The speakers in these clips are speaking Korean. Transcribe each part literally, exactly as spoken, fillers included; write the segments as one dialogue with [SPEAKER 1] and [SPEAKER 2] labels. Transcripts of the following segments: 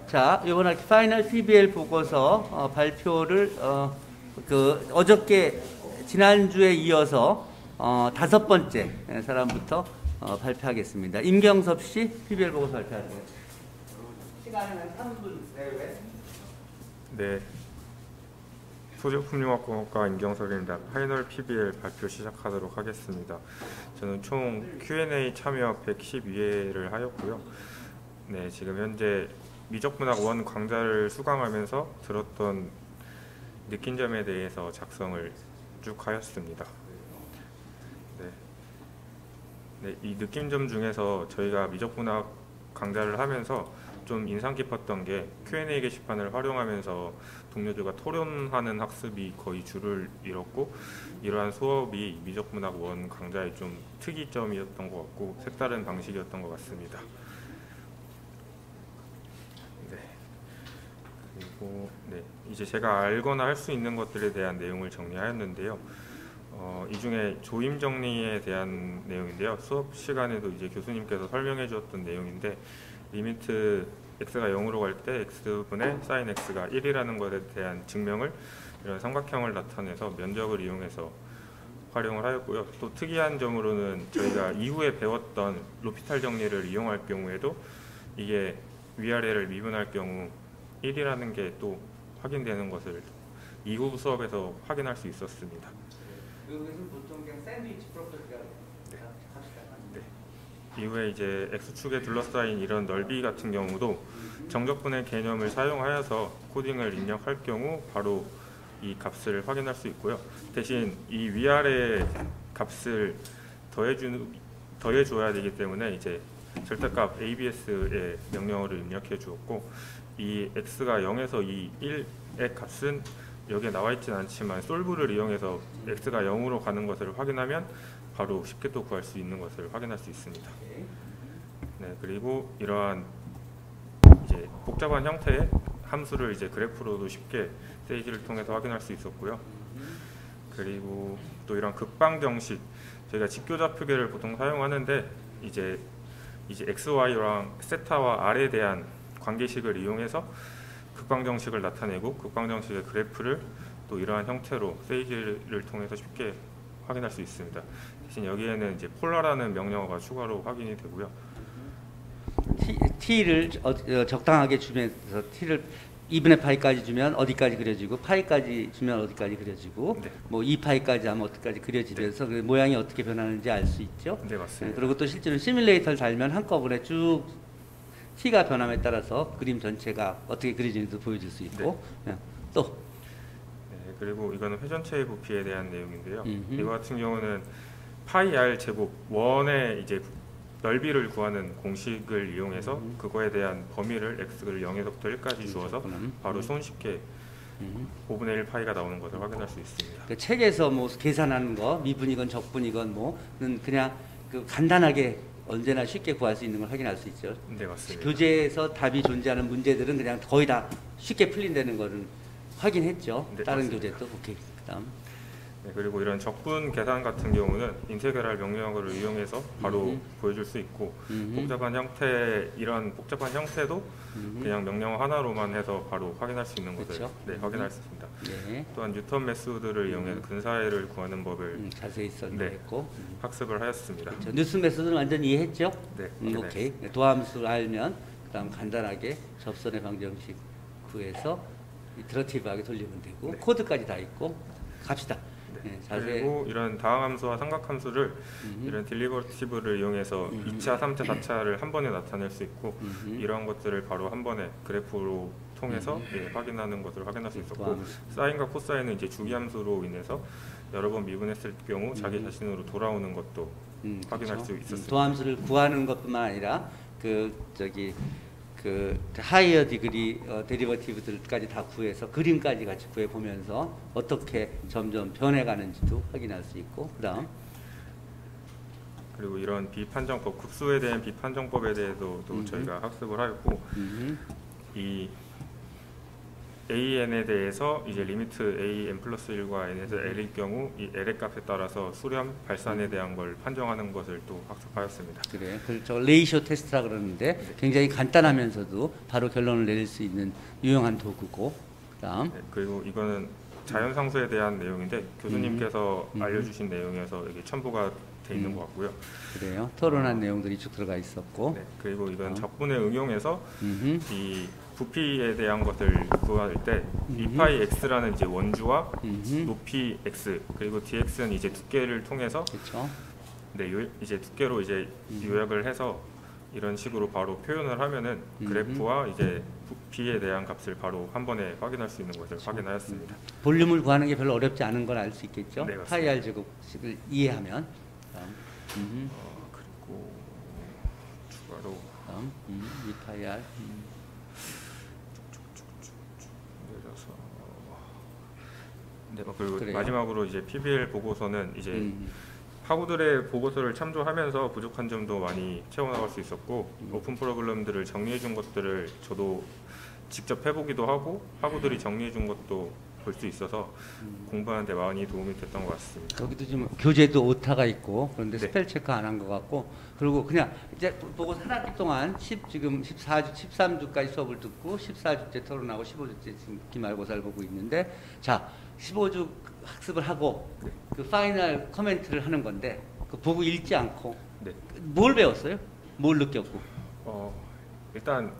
[SPEAKER 1] 자, 이번 학기 파이널 피비엘 보고서 어, 발표를 어, 그 어저께 지난주에 이어서 어, 다섯 번째 사람부터 어, 발표하겠습니다. 임경섭 씨 피비엘 보고서 발표하세요. 시간은 한 삼 분 내외.
[SPEAKER 2] 네. 소재품융합공학과 임경섭입니다. 파이널 피비엘 발표 시작하도록 하겠습니다. 저는 총 큐 앤 에이 참여 백십이 회를 하였고요. 네, 지금 현재 미적분학 원 강좌를 수강하면서 들었던 느낀 점에 대해서 작성을 쭉 하였습니다. 네. 네, 이 느낀 점 중에서 저희가 미적분학 강좌를 하면서 좀 인상 깊었던 게 큐 앤 에이 게시판을 활용하면서 동료들과 토론하는 학습이 거의 줄을 잃었고, 이러한 수업이 미적분학 원 강좌의 좀 특이점이었던 것 같고 색다른 방식이었던 것 같습니다. 네. 그리고 네, 이제 제가 알거나 할 수 있는 것들에 대한 내용을 정리하였는데요. 어, 이 중에 조임 정리에 대한 내용인데요. 수업 시간에도 이제 교수님께서 설명해 주었던 내용인데, 리미트 x가 영으로 갈 때 x분의 sin x가 일이라는 것에 대한 증명을 이런 삼각형을 나타내서 면적을 이용해서 활용을 하였고요. 또 특이한 점으로는 저희가 이후에 배웠던 로피탈 정리를 이용할 경우에도 이게 위아래를 미분할 경우 일이라는 게 또 확인되는 것을 이후 수업에서 확인할 수 있었습니다.
[SPEAKER 1] 여기서 보통 그냥 샌드위치 프로퍼티라고 합시다.
[SPEAKER 2] 네. 이후에 이제 x축에 둘러싸인 이런 넓이 같은 경우도 정적분의 개념을 사용하여서 코딩을 입력할 경우 바로 이 값을 확인할 수 있고요. 대신 이 위아래 값을 더해주, 더해줘야 되기 때문에 이제 절대값 에이비에스의 명령어를 입력해 주었고, 이 x가 영에서 이 일의 값은 여기에 나와 있지는 않지만 솔브를 이용해서 x가 영으로 가는 것을 확인하면 바로 쉽게 또 구할 수 있는 것을 확인할 수 있습니다. 네, 그리고 이러한 이제 복잡한 형태의 함수를 이제 그래프로도 쉽게 세이지를 통해서 확인할 수 있었고요. 그리고 또 이런 극방 정식, 저희가 직교좌표계를 보통 사용하는데 이제 이제 엑스, 와이랑 세타와 알에 대한 관계식을 이용해서 극방 정식을 나타내고, 극방 정식의 그래프를 또 이러한 형태로 세이지를 통해서 쉽게 확인할 수 있습니다. 대신 여기에는 이제 폴라라는 명령어가 추가로 확인이 되고요.
[SPEAKER 1] T, T를 어, 어, 적당하게 주면서 T를 이분의 파이까지 주면 어디까지 그려지고, 파이까지 주면 어디까지 그려지고,
[SPEAKER 2] 네.
[SPEAKER 1] 뭐 이 파이까지 하면 어디까지 그려지면서 네. 그 모양이 어떻게 변하는지 알 수 있죠.
[SPEAKER 2] 네, 맞습니다.
[SPEAKER 1] 네, 그리고 또 실제로 시뮬레이터를 달면 한꺼번에 쭉 T가 변함에 따라서 그림 전체가 어떻게 그려지는지도 보여줄 수 있고. 네. 네. 또
[SPEAKER 2] 네, 그리고 이거는 회전체의 부피에 대한 내용인데요.
[SPEAKER 1] 음흠.
[SPEAKER 2] 이거 같은 경우는 파이 r 제곱 원의 이제 넓이를 구하는 공식을 이용해서
[SPEAKER 1] 음.
[SPEAKER 2] 그거에 대한 범위를 x를 영에서부터 일까지 주어서
[SPEAKER 1] 음.
[SPEAKER 2] 바로 손쉽게
[SPEAKER 1] 음.
[SPEAKER 2] 오분의 일 파이가 나오는 것을 확인할 수 있습니다.
[SPEAKER 1] 그 책에서 뭐 계산하는 거, 미분이건 적분이건 뭐는 그냥 그 간단하게 언제나 쉽게 구할 수 있는 걸 확인할 수 있죠.
[SPEAKER 2] 네, 맞습니다.
[SPEAKER 1] 교재에서 답이 존재하는 문제들은 그냥 거의 다 쉽게 풀린다는 거는 확인했죠.
[SPEAKER 2] 네,
[SPEAKER 1] 다른
[SPEAKER 2] 맞습니다.
[SPEAKER 1] 교재도. 오케이. 그다음.
[SPEAKER 2] 네, 그리고 이런 적분 계산 같은 경우는 인테그랄 명령어를 이용해서 바로
[SPEAKER 1] 음흠.
[SPEAKER 2] 보여줄 수 있고,
[SPEAKER 1] 음흠.
[SPEAKER 2] 복잡한 형태, 이런 복잡한 형태도
[SPEAKER 1] 음흠.
[SPEAKER 2] 그냥 명령어 하나로만 해서 바로 확인할 수 있는 것을
[SPEAKER 1] 그렇죠?
[SPEAKER 2] 네, 확인할 수 있습니다.
[SPEAKER 1] 네.
[SPEAKER 2] 또한 뉴턴 메소드를 이용해서 근사회를 구하는 법을
[SPEAKER 1] 음, 자세히 써냈고. 음.
[SPEAKER 2] 학습을 하였습니다.
[SPEAKER 1] 그렇죠. 뉴스 메소드는 완전 이해했죠?
[SPEAKER 2] 네,
[SPEAKER 1] 음,
[SPEAKER 2] 네.
[SPEAKER 1] 오케이. 네, 도함수 알면 그다음 간단하게 접선의 방정식 구해서 이터러티브하게 돌리면 되고,
[SPEAKER 2] 네.
[SPEAKER 1] 코드까지 다 있고. 갑시다.
[SPEAKER 2] 네.
[SPEAKER 1] 네, 자세히.
[SPEAKER 2] 그리고 이런 다항함수와 삼각함수를
[SPEAKER 1] 음흠.
[SPEAKER 2] 이런 딜리버티브를 이용해서
[SPEAKER 1] 음흠.
[SPEAKER 2] 이 차, 삼 차, 사 차를 한 번에 나타낼 수 있고,
[SPEAKER 1] 음흠.
[SPEAKER 2] 이러한 것들을 바로 한 번에 그래프로 통해서
[SPEAKER 1] 음흠.
[SPEAKER 2] 예, 확인하는 것을 확인할 수 있었고,
[SPEAKER 1] 도함수.
[SPEAKER 2] 사인과 코사인은 이제 주기함수로 인해서 여러 번 미분했을 경우 자기
[SPEAKER 1] 음.
[SPEAKER 2] 자신으로 돌아오는 것도
[SPEAKER 1] 음,
[SPEAKER 2] 확인할
[SPEAKER 1] 그렇죠.
[SPEAKER 2] 수
[SPEAKER 1] 음,
[SPEAKER 2] 있었습니다.
[SPEAKER 1] 도함수를 구하는 것뿐만 아니라 그 저기 그 하이어 디그리 어, 데리버티브들까지 다 구해서 그림까지 같이 구해 보면서 어떻게 점점 변해가는지도 확인할 수 있고. 그다음.
[SPEAKER 2] 그리고 이런 비판정법, 급수에 대한 비판정법에 대해서도
[SPEAKER 1] 음흠.
[SPEAKER 2] 저희가 학습을 하였고,
[SPEAKER 1] 음흠.
[SPEAKER 2] 이 에이엔에 대해서 이제 리미트 A n 플러스 일과 n에서 L일 경우 이 L의 값에 따라서 수렴, 발산에 대한 걸 판정하는 것을 또 학습하였습니다.
[SPEAKER 1] 그래. 그저 레이쇼 테스트라 그러는데
[SPEAKER 2] 네.
[SPEAKER 1] 굉장히 간단하면서도 바로 결론을 내릴 수 있는 유용한 도구고. 그다음.
[SPEAKER 2] 네, 그리고 이거는 자연상수에 대한 내용인데 교수님께서
[SPEAKER 1] 음.
[SPEAKER 2] 알려주신 내용에서 이게 첨부가 돼 있는
[SPEAKER 1] 음.
[SPEAKER 2] 것 같고요.
[SPEAKER 1] 그래요. 토론한 내용들이 쭉 들어가 있었고.
[SPEAKER 2] 네, 그리고 이건
[SPEAKER 1] 어.
[SPEAKER 2] 적분에 응용해서
[SPEAKER 1] 음흠.
[SPEAKER 2] 이 부피에 대한 것을 구할 때
[SPEAKER 1] 음흠.
[SPEAKER 2] 이파이 x라는 이제 원주와
[SPEAKER 1] 음흠.
[SPEAKER 2] 높이 x 그리고 dx는 이제 두께를 통해서
[SPEAKER 1] 그렇죠.
[SPEAKER 2] 네, 요, 이제 두께로 이제
[SPEAKER 1] 음.
[SPEAKER 2] 요약을 해서 이런 식으로 바로 표현을 하면은 그래프와 이제 부피에 대한 값을 바로 한 번에 확인할 수 있는 것을
[SPEAKER 1] 그렇죠.
[SPEAKER 2] 확인하였습니다.
[SPEAKER 1] 볼륨을 구하는 게 별로 어렵지 않은 걸 알 수 있겠죠.
[SPEAKER 2] 네, 맞습니다.
[SPEAKER 1] 파이 r 제곱식을 이해하면. 다음. 음흠.
[SPEAKER 2] 어, 그리고 추가로
[SPEAKER 1] 다음. 음. 이 파이 r. 음.
[SPEAKER 2] 내려서 네, 뭐 그리고
[SPEAKER 1] 그래요?
[SPEAKER 2] 마지막으로 이제 피비엘 보고서는 이제
[SPEAKER 1] 음.
[SPEAKER 2] 학우들의 보고서를 참조하면서 부족한 점도 많이 채워나갈 수 있었고
[SPEAKER 1] 음.
[SPEAKER 2] 오픈 프로그램들을 정리해 준 것들을 저도 직접 해보기도 하고 학우들이 정리해 준 것도 볼 수 있어서
[SPEAKER 1] 음.
[SPEAKER 2] 공부하는 데 많이 도움이 됐던 것 같습니다.
[SPEAKER 1] 여기도 지금 교재도 오타가 있고 그런데
[SPEAKER 2] 네.
[SPEAKER 1] 스펠 체크 안 한 것 같고 그리고 그냥 이제 보고 한 학기 동안 십 지금 십사 주, 십삼 주까지 수업을 듣고 십사 주째 토론하고 십오 주째 지금 기말고사를 보고 있는데 자 십오 주 학습을 하고
[SPEAKER 2] 네.
[SPEAKER 1] 그 파이널 코멘트를 하는 건데 그 보고 읽지 않고
[SPEAKER 2] 네.
[SPEAKER 1] 뭘 배웠어요? 뭘 느꼈고?
[SPEAKER 2] 어, 일단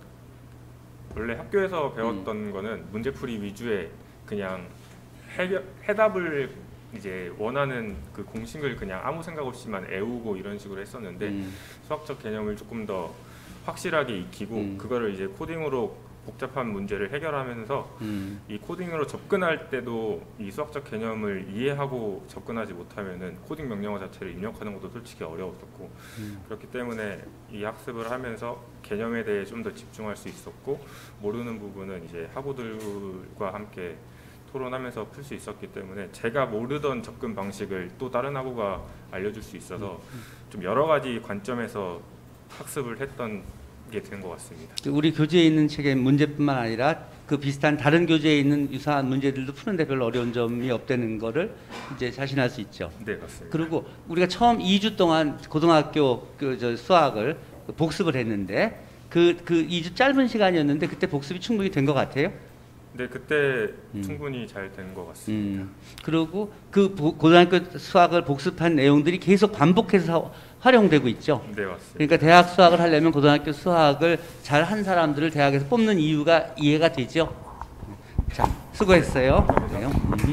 [SPEAKER 2] 원래 학교에서 배웠던
[SPEAKER 1] 음.
[SPEAKER 2] 거는 문제풀이 위주의 그냥 해결, 해답을 이제 원하는 그 공식을 그냥 아무 생각 없이만 애우고 이런 식으로 했었는데
[SPEAKER 1] 음.
[SPEAKER 2] 수학적 개념을 조금 더 확실하게 익히고
[SPEAKER 1] 음.
[SPEAKER 2] 그거를 이제 코딩으로 복잡한 문제를 해결하면서
[SPEAKER 1] 음.
[SPEAKER 2] 이 코딩으로 접근할 때도 이 수학적 개념을 이해하고 접근하지 못하면은 코딩 명령어 자체를 입력하는 것도 솔직히 어려웠었고
[SPEAKER 1] 음.
[SPEAKER 2] 그렇기 때문에 이 학습을 하면서 개념에 대해 좀 더 집중할 수 있었고 모르는 부분은 이제 학우들과 함께 토론하면서 풀 수 있었기 때문에 제가 모르던 접근 방식을 또 다른 학우가 알려줄 수 있어서 좀 여러 가지 관점에서 학습을 했던 게 된 것 같습니다.
[SPEAKER 1] 우리 교재에 있는 책의 문제뿐만 아니라 그 비슷한 다른 교재에 있는 유사한 문제들도 푸는데 별로 어려운 점이 없다는 거를 이제 자신할 수 있죠.
[SPEAKER 2] 네, 맞습니다.
[SPEAKER 1] 그리고 우리가 처음 이 주 동안 고등학교 그 저 수학을 복습을 했는데 그 그 이 주 짧은 시간이었는데 그때 복습이 충분히 된 것 같아요.
[SPEAKER 2] 네, 그때
[SPEAKER 1] 음.
[SPEAKER 2] 충분히 잘 된 것 같습니다.
[SPEAKER 1] 음. 그리고 그 보- 고등학교 수학을 복습한 내용들이 계속 반복해서 활용되고 있죠.
[SPEAKER 2] 네, 맞습니다.
[SPEAKER 1] 그러니까 대학 수학을 하려면 고등학교 수학을 잘 한 사람들을 대학에서 뽑는 이유가 이해가 되죠. 자, 수고했어요. 그래요. 음.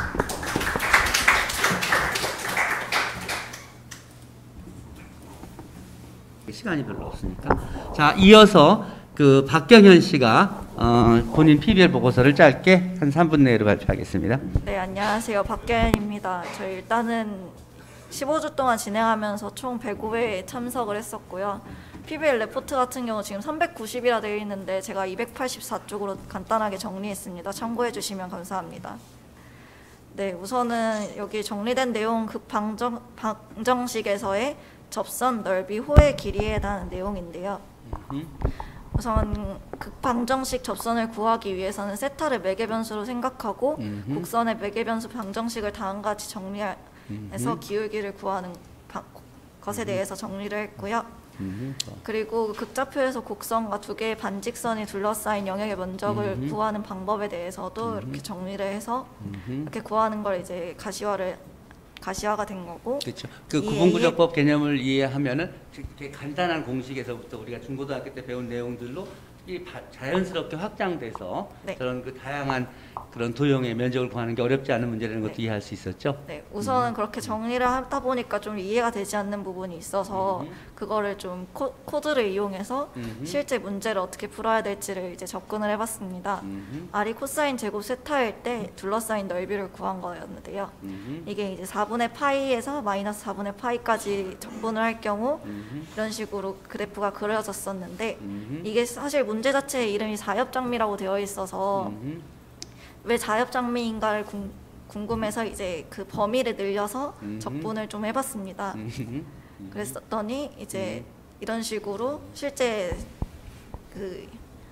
[SPEAKER 1] 시간이 별로 없으니까. 자, 이어서 그 박경현 씨가 어, 본인 피비엘 보고서를 짧게 한 삼 분 내로 발표하겠습니다.
[SPEAKER 3] 네, 안녕하세요. 박경현입니다. 저 일단은 십오 주 동안 진행하면서 총 백오 회에 참석을 했었고요. 피비엘 레포트 같은 경우 지금 삼백구십이라 되어 있는데 제가 이백팔십사 쪽으로 간단하게 정리했습니다. 참고해 주시면 감사합니다. 네, 우선은 여기 정리된 내용 극방정, 방정식에서의 접선 넓이 호의 길이에 해당하는 내용인데요.
[SPEAKER 1] 음.
[SPEAKER 3] 우선 극방정식 접선을 구하기 위해서는 세타를 매개변수로 생각하고
[SPEAKER 1] 음흠.
[SPEAKER 3] 곡선의 매개변수 방정식을 다음과 같이 정리해서
[SPEAKER 1] 음흠.
[SPEAKER 3] 기울기를 구하는 방- 것에 대해서 정리를 했고요.
[SPEAKER 1] 음.
[SPEAKER 3] 그리고 극좌표에서 곡선과 두 개의 반직선이 둘러싸인 영역의 면적을
[SPEAKER 1] 음흠.
[SPEAKER 3] 구하는 방법에 대해서도
[SPEAKER 1] 음흠.
[SPEAKER 3] 이렇게 정리를 해서
[SPEAKER 1] 음.
[SPEAKER 3] 이렇게 구하는 걸 이제 가시화를 가시화가 된 거고.
[SPEAKER 1] 그렇죠. 그
[SPEAKER 3] 이
[SPEAKER 1] 구분구조법 개념을 이해하면은 이렇게 간단한 공식에서부터 우리가 중고등학교 때 배운 내용들로 이 바- 자연스럽게 확장돼서
[SPEAKER 3] 네.
[SPEAKER 1] 그런 그 다양한 그런 도형의 면적을 구하는 게 어렵지 않은 문제라는 것도
[SPEAKER 3] 네.
[SPEAKER 1] 이해할 수 있었죠.
[SPEAKER 3] 네, 우선은 그렇게 정리를 하다 보니까 좀 이해가 되지 않는 부분이 있어서
[SPEAKER 1] 음흠.
[SPEAKER 3] 그거를 좀 코, 코드를 이용해서
[SPEAKER 1] 음흠.
[SPEAKER 3] 실제 문제를 어떻게 풀어야 될지를 이제 접근을 해봤습니다.
[SPEAKER 1] 음흠.
[SPEAKER 3] R이 코사인 제곱 세타일 때 둘러싸인 넓이를 구한 거였는데요.
[SPEAKER 1] 음흠.
[SPEAKER 3] 이게 이제 사분의 파이에서 마이너스 사분의 파이까지 적분을 할 경우
[SPEAKER 1] 음흠.
[SPEAKER 3] 이런 식으로 그래프가 그려졌었는데
[SPEAKER 1] 음흠.
[SPEAKER 3] 이게 사실 문제 자체의 이름이 사엽장미라고 되어 있어서
[SPEAKER 1] 음흠.
[SPEAKER 3] 왜 자엽장미인가를 궁, 궁금해서 이제 그 범위를 늘려서
[SPEAKER 1] 음흠.
[SPEAKER 3] 적분을 좀 해봤습니다.
[SPEAKER 1] 음흠.
[SPEAKER 3] 그랬었더니 이제 이런 식으로 실제 그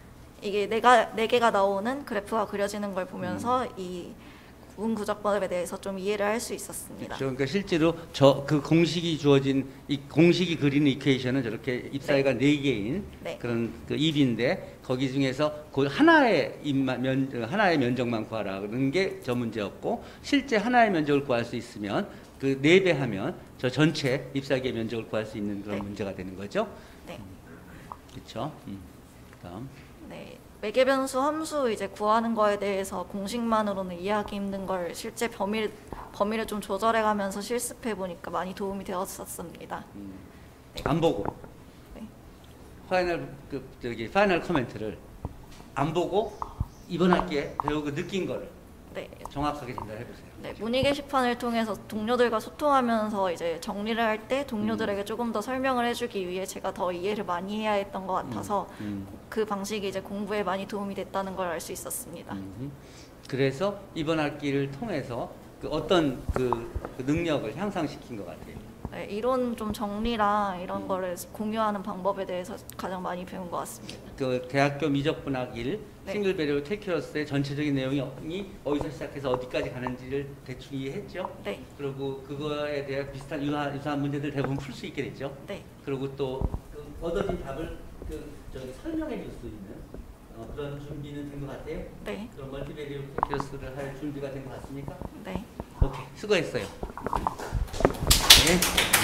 [SPEAKER 3] 이게 네가 네 개가 나오는 그래프가 그려지는 걸 보면서 이 문구적법에 대해서 좀 이해를 할 수 있었습니다.
[SPEAKER 1] 그렇죠. 그러니까 실제로 저 그 공식이 주어진 이 공식이 그리는 이퀘이션은 저렇게 잎사귀가 네 개인
[SPEAKER 3] 네.
[SPEAKER 1] 그런 그 입인데 거기 중에서 그 하나의 입만 면 하나의 면적만 구하라는 게 저 문제였고 실제 하나의 면적을 구할 수 있으면 그 네 배 하면 저 전체 잎사귀의 면적을 구할 수 있는 그런
[SPEAKER 3] 네.
[SPEAKER 1] 문제가 되는 거죠.
[SPEAKER 3] 네.
[SPEAKER 1] 그렇죠. 음. 그다음
[SPEAKER 3] 네, 매개변수 함수 이제 구하는 거에 대해서 공식만으로는 이해하기 힘든 걸 실제 범위를 범위를 좀 조절해가면서 실습해 보니까 많이 도움이 되었었습니다.
[SPEAKER 1] 음. 안 보고
[SPEAKER 3] 네.
[SPEAKER 1] 파이널 그 저기 파이널 코멘트를 안 보고 이번 학기에 배우고 느낀 거를
[SPEAKER 3] 네,
[SPEAKER 1] 정확하게 전달해 보세요.
[SPEAKER 3] 네, 문의 게시판을 통해서 동료들과 소통하면서 이제 정리를 할 때 동료들에게
[SPEAKER 1] 음.
[SPEAKER 3] 조금 더 설명을 해주기 위해 제가 더 이해를 많이 해야 했던 것 같아서
[SPEAKER 1] 음.
[SPEAKER 3] 그 방식이 이제 공부에 많이 도움이 됐다는 걸 알 수 있었습니다.
[SPEAKER 1] 음. 그래서 이번 학기를 통해서 그 어떤 그, 그 능력을 향상시킨 것 같아요.
[SPEAKER 3] 네, 이론 좀 정리랑 이런
[SPEAKER 1] 음.
[SPEAKER 3] 거를 공유하는 방법에 대해서 가장 많이 배운 것 같습니다.
[SPEAKER 1] 그 대학교 미적분학 일
[SPEAKER 3] 네.
[SPEAKER 1] 싱글 배리어 캘큘러스의 전체적인 내용이 어디서 시작해서 어디까지 가는지를 대충 이해했죠.
[SPEAKER 3] 네,
[SPEAKER 1] 그리고 그거에 대한 비슷한 유사, 유사한 문제들 대부분 풀 수 있게 됐죠.
[SPEAKER 3] 네,
[SPEAKER 1] 그리고 또그 얻어진 답을 그 저기 설명해 줄 수 있는 어, 그런 준비는 된 것 같아요.
[SPEAKER 3] 네,
[SPEAKER 1] 그런 멀티배리어 캘큘러스를 할 준비가 된 것 같습니까?
[SPEAKER 3] 네.
[SPEAKER 1] 오케이, 수고했어요. 네.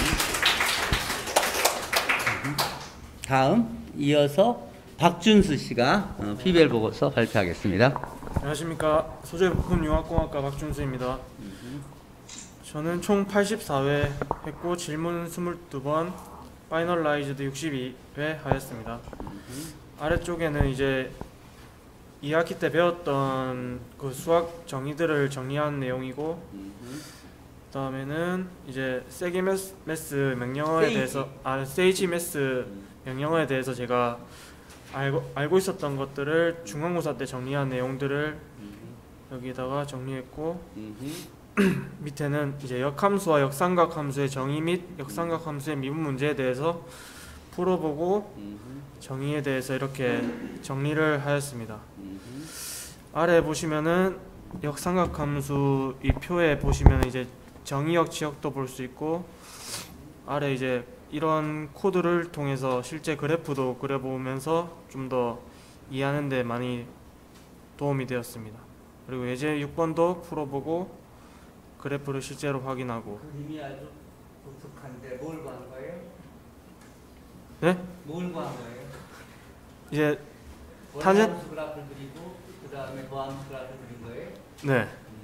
[SPEAKER 1] 다음 이어서 박준수 씨가 어, 피비엘 보고서 발표하겠습니다.
[SPEAKER 4] 안녕하십니까. 소재부품융합공학과 박준수입니다. 저는 총 팔십사 회 했고 질문 이십이 번, 파이널라이즈드 육십이 회 하였습니다. 아래쪽에는 이제 이 학기 때 배웠던 그 수학 정의들을 정리한 내용이고, 그 다음에는 이제 세기 메스, 메스 명령어에
[SPEAKER 1] 세이지.
[SPEAKER 4] 대해서 아 세이지 메스 명령어에 대해서 제가 알고 알고 있었던 것들을 중간고사 때 정리한 내용들을 여기다가 정리했고, 밑에는 이제 역함수와 역삼각 함수의 정의 및 역삼각 함수의 미분 문제에 대해서 풀어보고 정의에 대해서 이렇게 정리를 하였습니다. 아래 보시면은 역삼각 함수 이 표에 보시면 이제 정의역 지역도 볼 수 있고, 아래 이제 이런 코드를 통해서 실제 그래프도 그려보면서 좀 더 이해하는 데 많이 도움이 되었습니다. 그리고 예제 육 번도 풀어보고 그래프를 실제로 확인하고.
[SPEAKER 1] 그림이 아주 독특한데 뭘 구한 거예요?
[SPEAKER 4] 네?
[SPEAKER 1] 뭘 구한 거예요?
[SPEAKER 4] 이제
[SPEAKER 1] 탄젠
[SPEAKER 4] 탄젠-
[SPEAKER 1] 함수 그래프를 그리고 그 다음에 도함수 그래프를 그린 거예요?
[SPEAKER 4] 네.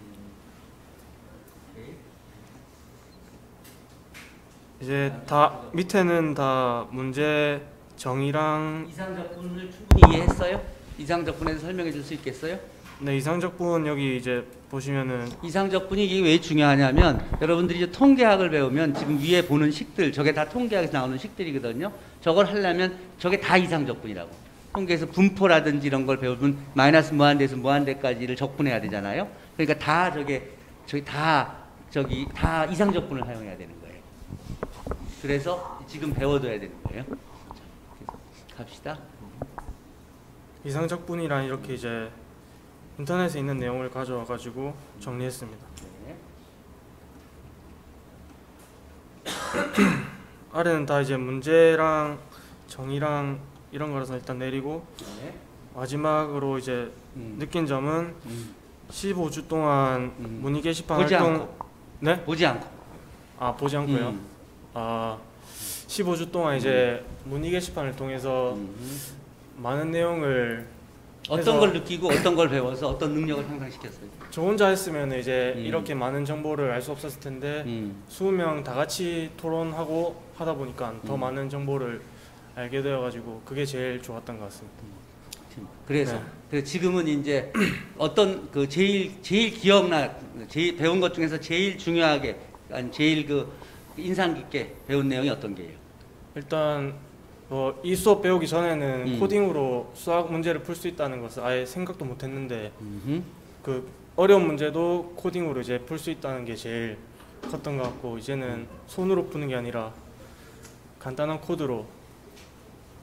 [SPEAKER 1] 오케이.
[SPEAKER 4] 이제 다 밑에는 다 문제 정의랑
[SPEAKER 1] 이상적분을 충분히 이해했어요? 이상적분에서 설명해 줄 수 있겠어요?
[SPEAKER 4] 네, 이상적분 여기 이제 보시면은
[SPEAKER 1] 이상적분이 이게 왜 중요하냐면 여러분들이 이제 통계학을 배우면 지금 위에 보는 식들 저게 다 통계학에서 나오는 식들이거든요. 저걸 하려면 저게 다 이상적분이라고. 통계에서 분포라든지 이런 걸 배우면 마이너스 무한대에서 무한대까지를 적분해야 되잖아요. 그러니까 다 저게 저기 다 저기 다 이상적분을 사용해야 되는 거예요. 그래서 지금 배워둬야 되는 거예요. 자, 그래서 갑시다.
[SPEAKER 4] 이상적분이란 이렇게 이제 인터넷에 있는 내용을 가져와 가지고 정리했습니다.
[SPEAKER 1] 네.
[SPEAKER 4] 아래는 다 이제 문제랑 정의랑 이런 거라서 일단 내리고,
[SPEAKER 1] 네.
[SPEAKER 4] 마지막으로 이제
[SPEAKER 1] 음.
[SPEAKER 4] 느낀 점은
[SPEAKER 1] 음.
[SPEAKER 4] 십오 주 동안
[SPEAKER 1] 음.
[SPEAKER 4] 문의 게시판
[SPEAKER 1] 보지
[SPEAKER 4] 활동
[SPEAKER 1] 않고
[SPEAKER 4] 네?
[SPEAKER 1] 보지 않고
[SPEAKER 4] 아 보지 않고요.
[SPEAKER 1] 음.
[SPEAKER 4] 아 십오 주 동안 이제 문의 게시판을 통해서
[SPEAKER 1] 음.
[SPEAKER 4] 많은 내용을
[SPEAKER 1] 어떤
[SPEAKER 4] 그래서-
[SPEAKER 1] 걸 느끼고 어떤 걸 배워서 어떤 능력을 향상시켰어요?
[SPEAKER 4] 저 혼자 했으면 이제
[SPEAKER 1] 음.
[SPEAKER 4] 이렇게 많은 정보를 알 수 없었을 텐데
[SPEAKER 1] 음.
[SPEAKER 4] 이십 명 다 같이 토론하고 하다 보니까 더
[SPEAKER 1] 음.
[SPEAKER 4] 많은 정보를 알게 되어가지고 그게 제일 좋았던 것 같습니다.
[SPEAKER 1] 그래서
[SPEAKER 4] 네.
[SPEAKER 1] 그래서 지금은 이제 어떤 그 제일 제일 기억나 제일 배운 것 중에서 제일 중요하게 아니 제일 그 인상 깊게 배운 내용이 어떤 게예요?
[SPEAKER 4] 일단 뭐 이 수업 배우기 전에는
[SPEAKER 1] 음.
[SPEAKER 4] 코딩으로 수학 문제를 풀 수 있다는 것을 아예 생각도 못했는데
[SPEAKER 1] 음흠.
[SPEAKER 4] 그 어려운 문제도 코딩으로 이제 풀 수 있다는 게 제일 컸던 것 같고, 이제는 손으로 푸는 게 아니라 간단한 코드로 할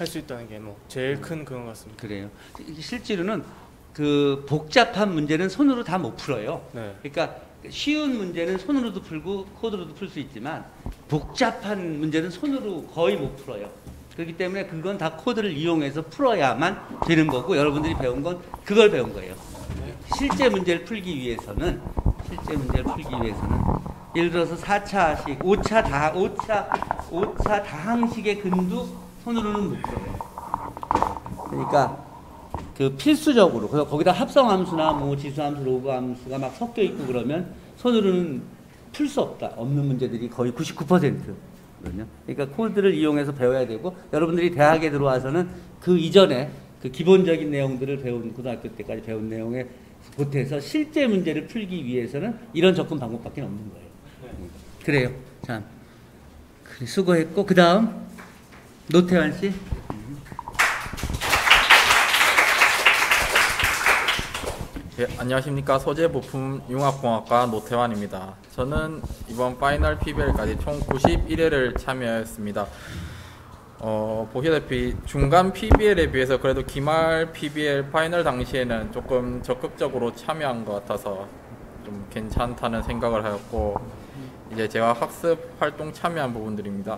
[SPEAKER 4] 할 수 있다는 게 뭐 제일 큰 그런 것 같습니다.
[SPEAKER 1] 그래요. 실제로는 그 복잡한 문제는 손으로 다 못 풀어요.
[SPEAKER 4] 네.
[SPEAKER 1] 그러니까 쉬운 문제는 손으로도 풀고 코드로도 풀 수 있지만 복잡한 문제는 손으로 거의 못 풀어요. 그렇기 때문에 그건 다 코드를 이용해서 풀어야만 되는 거고 여러분들이 배운 건 그걸 배운 거예요. 실제 문제를 풀기 위해서는 실제 문제를 풀기 위해서는 예를 들어서 사 차식, 오 차 다 오 차 오 차 다항식의 근도 손으로는 못 풀어요. 그러니까 그 필수적으로 그래서 거기다 합성함수나 뭐 지수함수, 로그함수가 막 섞여 있고 그러면 손으로는 풀 수 없다. 없는 문제들이 거의 구십구 퍼센트거든요. 그러니까 코드를 이용해서 배워야 되고 여러분들이 대학에 들어와서는 그 이전에 그 기본적인 내용들을 배운 고등학교 때까지 배운 내용에 보태서 실제 문제를 풀기 위해서는 이런 접근 방법밖에 없는 거예요. 네. 그래요. 자, 그래, 수고했고 그 다음 노태환 씨.
[SPEAKER 5] 예, 안녕하십니까. 소재부품융합공학과 노태환입니다. 저는 이번 파이널 피비엘까지 총 구십일 회를 참여했습니다. 어, 보시다시피 중간 피비엘에 비해서 그래도 기말 피비엘 파이널 당시에는 조금 적극적으로 참여한 것 같아서 좀 괜찮다는 생각을 하였고 이제 제가 학습 활동 참여한 부분들입니다.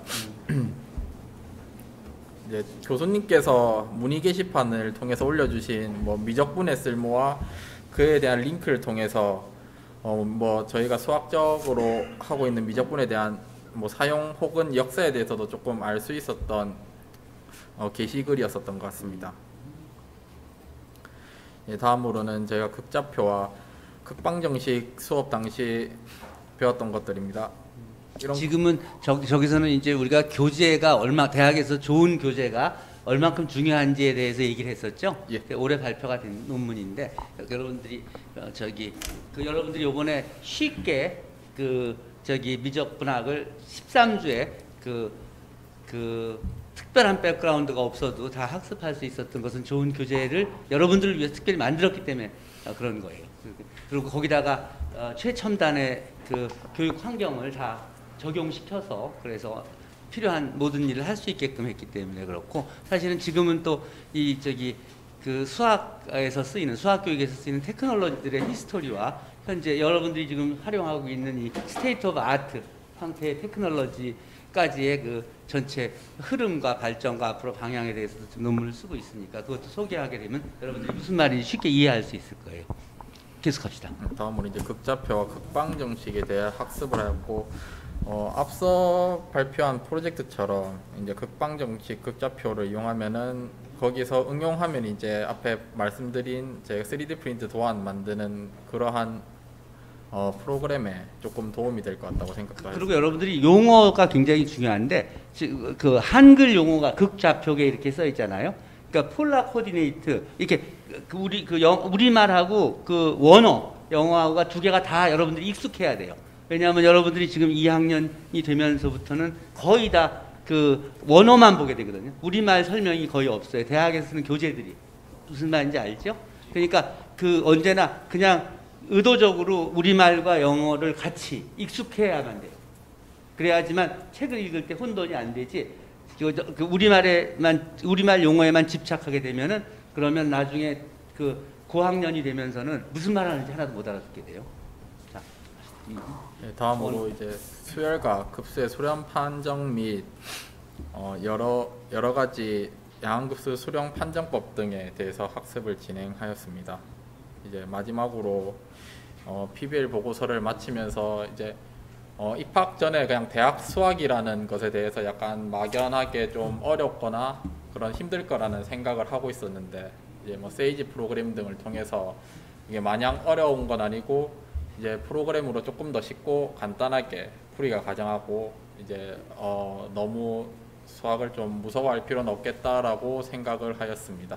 [SPEAKER 5] 이제 교수님께서 문의 게시판을 통해서 올려주신 뭐 미적분의 쓸모와 그에 대한 링크를 통해서 어 뭐 저희가 수학적으로 하고 있는 미적분에 대한 뭐 사용 혹은 역사에 대해서도 조금 알 수 있었던 어 게시글이었었던 것 같습니다. 예, 다음으로는 저희가 극좌표와 극방정식 수업 당시 배웠던 것들입니다. 이런
[SPEAKER 1] 지금은 저, 저기서는 이제 우리가 교재가 얼마 대학에서 좋은 교재가 얼만큼 중요한지에 대해서 얘기를 했었죠.
[SPEAKER 5] 예.
[SPEAKER 1] 올해 발표가 된 논문인데 여러분들이 어, 저기 그 여러분들이 이번에 쉽게 그 저기 미적분학을 십삼 주에 그 그 특별한 백그라운드가 없어도 다 학습할 수 있었던 것은 좋은 교재를 여러분들을 위해서 특별히 만들었기 때문에 어, 그런 거예요. 그리고 거기다가 어, 최첨단의 그 교육 환경을 다 적용시켜서 그래서 필요한 모든 일을 할 수 있게끔 했기 때문에 그렇고 사실은 지금은 또 이 저기 그 수학에서 쓰이는 수학 교육에서 쓰이는 테크놀로지들의 히스토리와 현재 여러분들이 지금 활용하고 있는 이 스테이트 오브 아트 형태의 테크놀로지까지의 그 전체 흐름과 발전과 앞으로 방향에 대해서도 좀 논문을 쓰고 있으니까 그것도 소개하게 되면 여러분들이 무슨 말인지 쉽게 이해할 수 있을 거예요. 계속합시다.
[SPEAKER 5] 다음으로 이제 극좌표와 극방정식에 대해 학습을 하였고 어, 앞서 발표한 프로젝트처럼 이제 극방정식 극좌표를 이용하면은 거기서 응용하면 이제 앞에 말씀드린 제 쓰리디 프린트 도안 만드는 그러한 어, 프로그램에 조금 도움이 될 것 같다고 생각합니다.
[SPEAKER 1] 그리고 여러분들이 용어가 굉장히 중요한데 그 한글 용어가 극좌표에 이렇게 써 있잖아요. 그러니까 폴라 코디네이트 이렇게 그 우리 그 영, 우리말하고 그 원어 영어하고가 두 개가 다 여러분들이 익숙해야 돼요. 왜냐하면 여러분들이 지금 이 학년이 되면서부터는 거의 다 그 원어만 보게 되거든요. 우리말 설명이 거의 없어요. 대학에서 쓰는 교재들이. 무슨 말인지 알죠? 그러니까 그 언제나 그냥 의도적으로 우리말과 영어를 같이 익숙해야만 돼요. 그래야지만 책을 읽을 때 혼돈이 안 되지. 그 우리말에만, 우리말 용어에만 집착하게 되면은 그러면 나중에 그 고학년이 되면서는 무슨 말 하는지 하나도 못 알아듣게 돼요. 자.
[SPEAKER 5] 네, 다음으로 이제 수열과 급수의 수렴 판정 및 어, 여러 여러 가지 양항급수 수령 판정법 등에 대해서 학습을 진행하였습니다. 이제 마지막으로 어, 피비엘 보고서를 마치면서 이제 어, 입학 전에 그냥 대학 수학이라는 것에 대해서 약간 막연하게 좀 어렵거나 그런 힘들 거라는 생각을 하고 있었는데 이제 뭐 세이지 프로그램 등을 통해서 이게 마냥 어려운 건 아니고 이제 프로그램으로 조금 더 쉽고 간단하게 풀이가 가능하고 이제 어 너무 수학을 좀 무서워할 필요는 없겠다라고 생각을 하였습니다.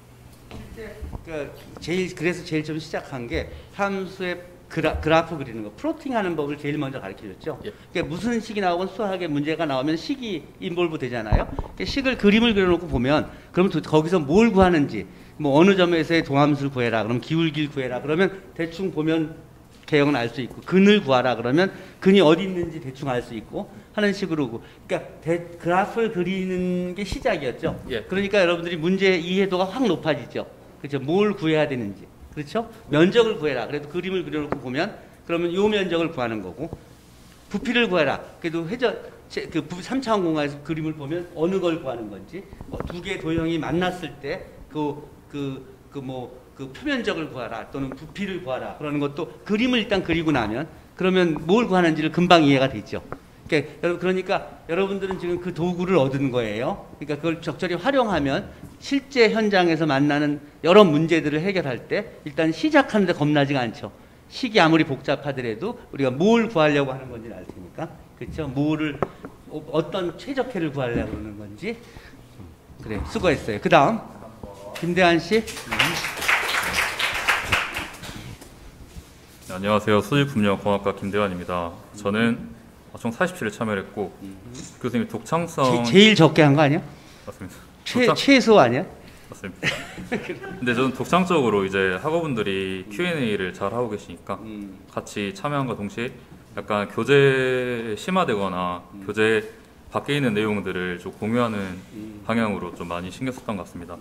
[SPEAKER 1] 그 제일 그래서 제일 좀 시작한 게 함수의 그라, 그래프 그리는 거, 플로팅하는 법을 제일 먼저 가르쳐줬죠.
[SPEAKER 5] 예.
[SPEAKER 1] 그러니까 무슨 식이 나오건 수학의 문제가 나오면 식이 인볼브 되잖아요. 그러니까 식을 그림을 그려놓고 보면 그럼 도, 거기서 뭘 구하는지 뭐 어느 점에서의 동함수를 구해라, 그럼 기울기를 구해라, 그러면 대충 보면 개형은 알 수 있고 근을 구하라 그러면 근이 어디 있는지 대충 알 수 있고 하는 식으로 그러니까 대, 그래프를 그리는 게 시작이었죠.
[SPEAKER 5] 예.
[SPEAKER 1] 그러니까 여러분들이 문제 이해도가 확 높아지죠. 그렇죠. 뭘 구해야 되는지. 그렇죠. 면적을 구해라. 그래도 그림을 그려놓고 보면 그러면 이 면적을 구하는 거고 부피를 구해라. 그래도 회전 그 삼 차원 공간에서 그림을 보면 어느 걸 구하는 건지 어, 두 개의 도형이 만났을 때 그 그 그 뭐 그 표면적을 구하라 또는 부피를 구하라 그러는 것도 그림을 일단 그리고 나면 그러면 뭘 구하는지를 금방 이해가 되죠. 그러니까, 여러분 그러니까 여러분들은 지금 그 도구를 얻은 거예요. 그러니까 그걸 적절히 활용하면 실제 현장에서 만나는 여러 문제들을 해결할 때 일단 시작하는데 겁나지가 않죠. 식이 아무리 복잡하더라도 우리가 뭘 구하려고 하는 건지 알 테니까 그렇죠. 뭐를 어떤 최적혜를 구하려고 하는 건지 그래 수고했어요. 그 다음 김대한 씨.
[SPEAKER 6] 네, 안녕하세요. 수질분명공학과 김대환입니다. 저는 총 사십칠 회 참여를 했고 교수님 독창성
[SPEAKER 1] 제, 제일 적게 한 거 아니야?
[SPEAKER 6] 맞습니다.
[SPEAKER 1] 최,
[SPEAKER 6] 독창-
[SPEAKER 1] 최소 아니야?
[SPEAKER 6] 맞습니다. 근데 저는 독창적으로 이제 학우분들이 큐 앤 에이를 잘 하고 계시니까
[SPEAKER 1] 음.
[SPEAKER 6] 같이 참여함과 동시에 약간 교재 심화되거나 교재 밖에 있는 내용들을 좀 공유하는
[SPEAKER 1] 음.
[SPEAKER 6] 방향으로 좀 많이 신경 썼던 것 같습니다.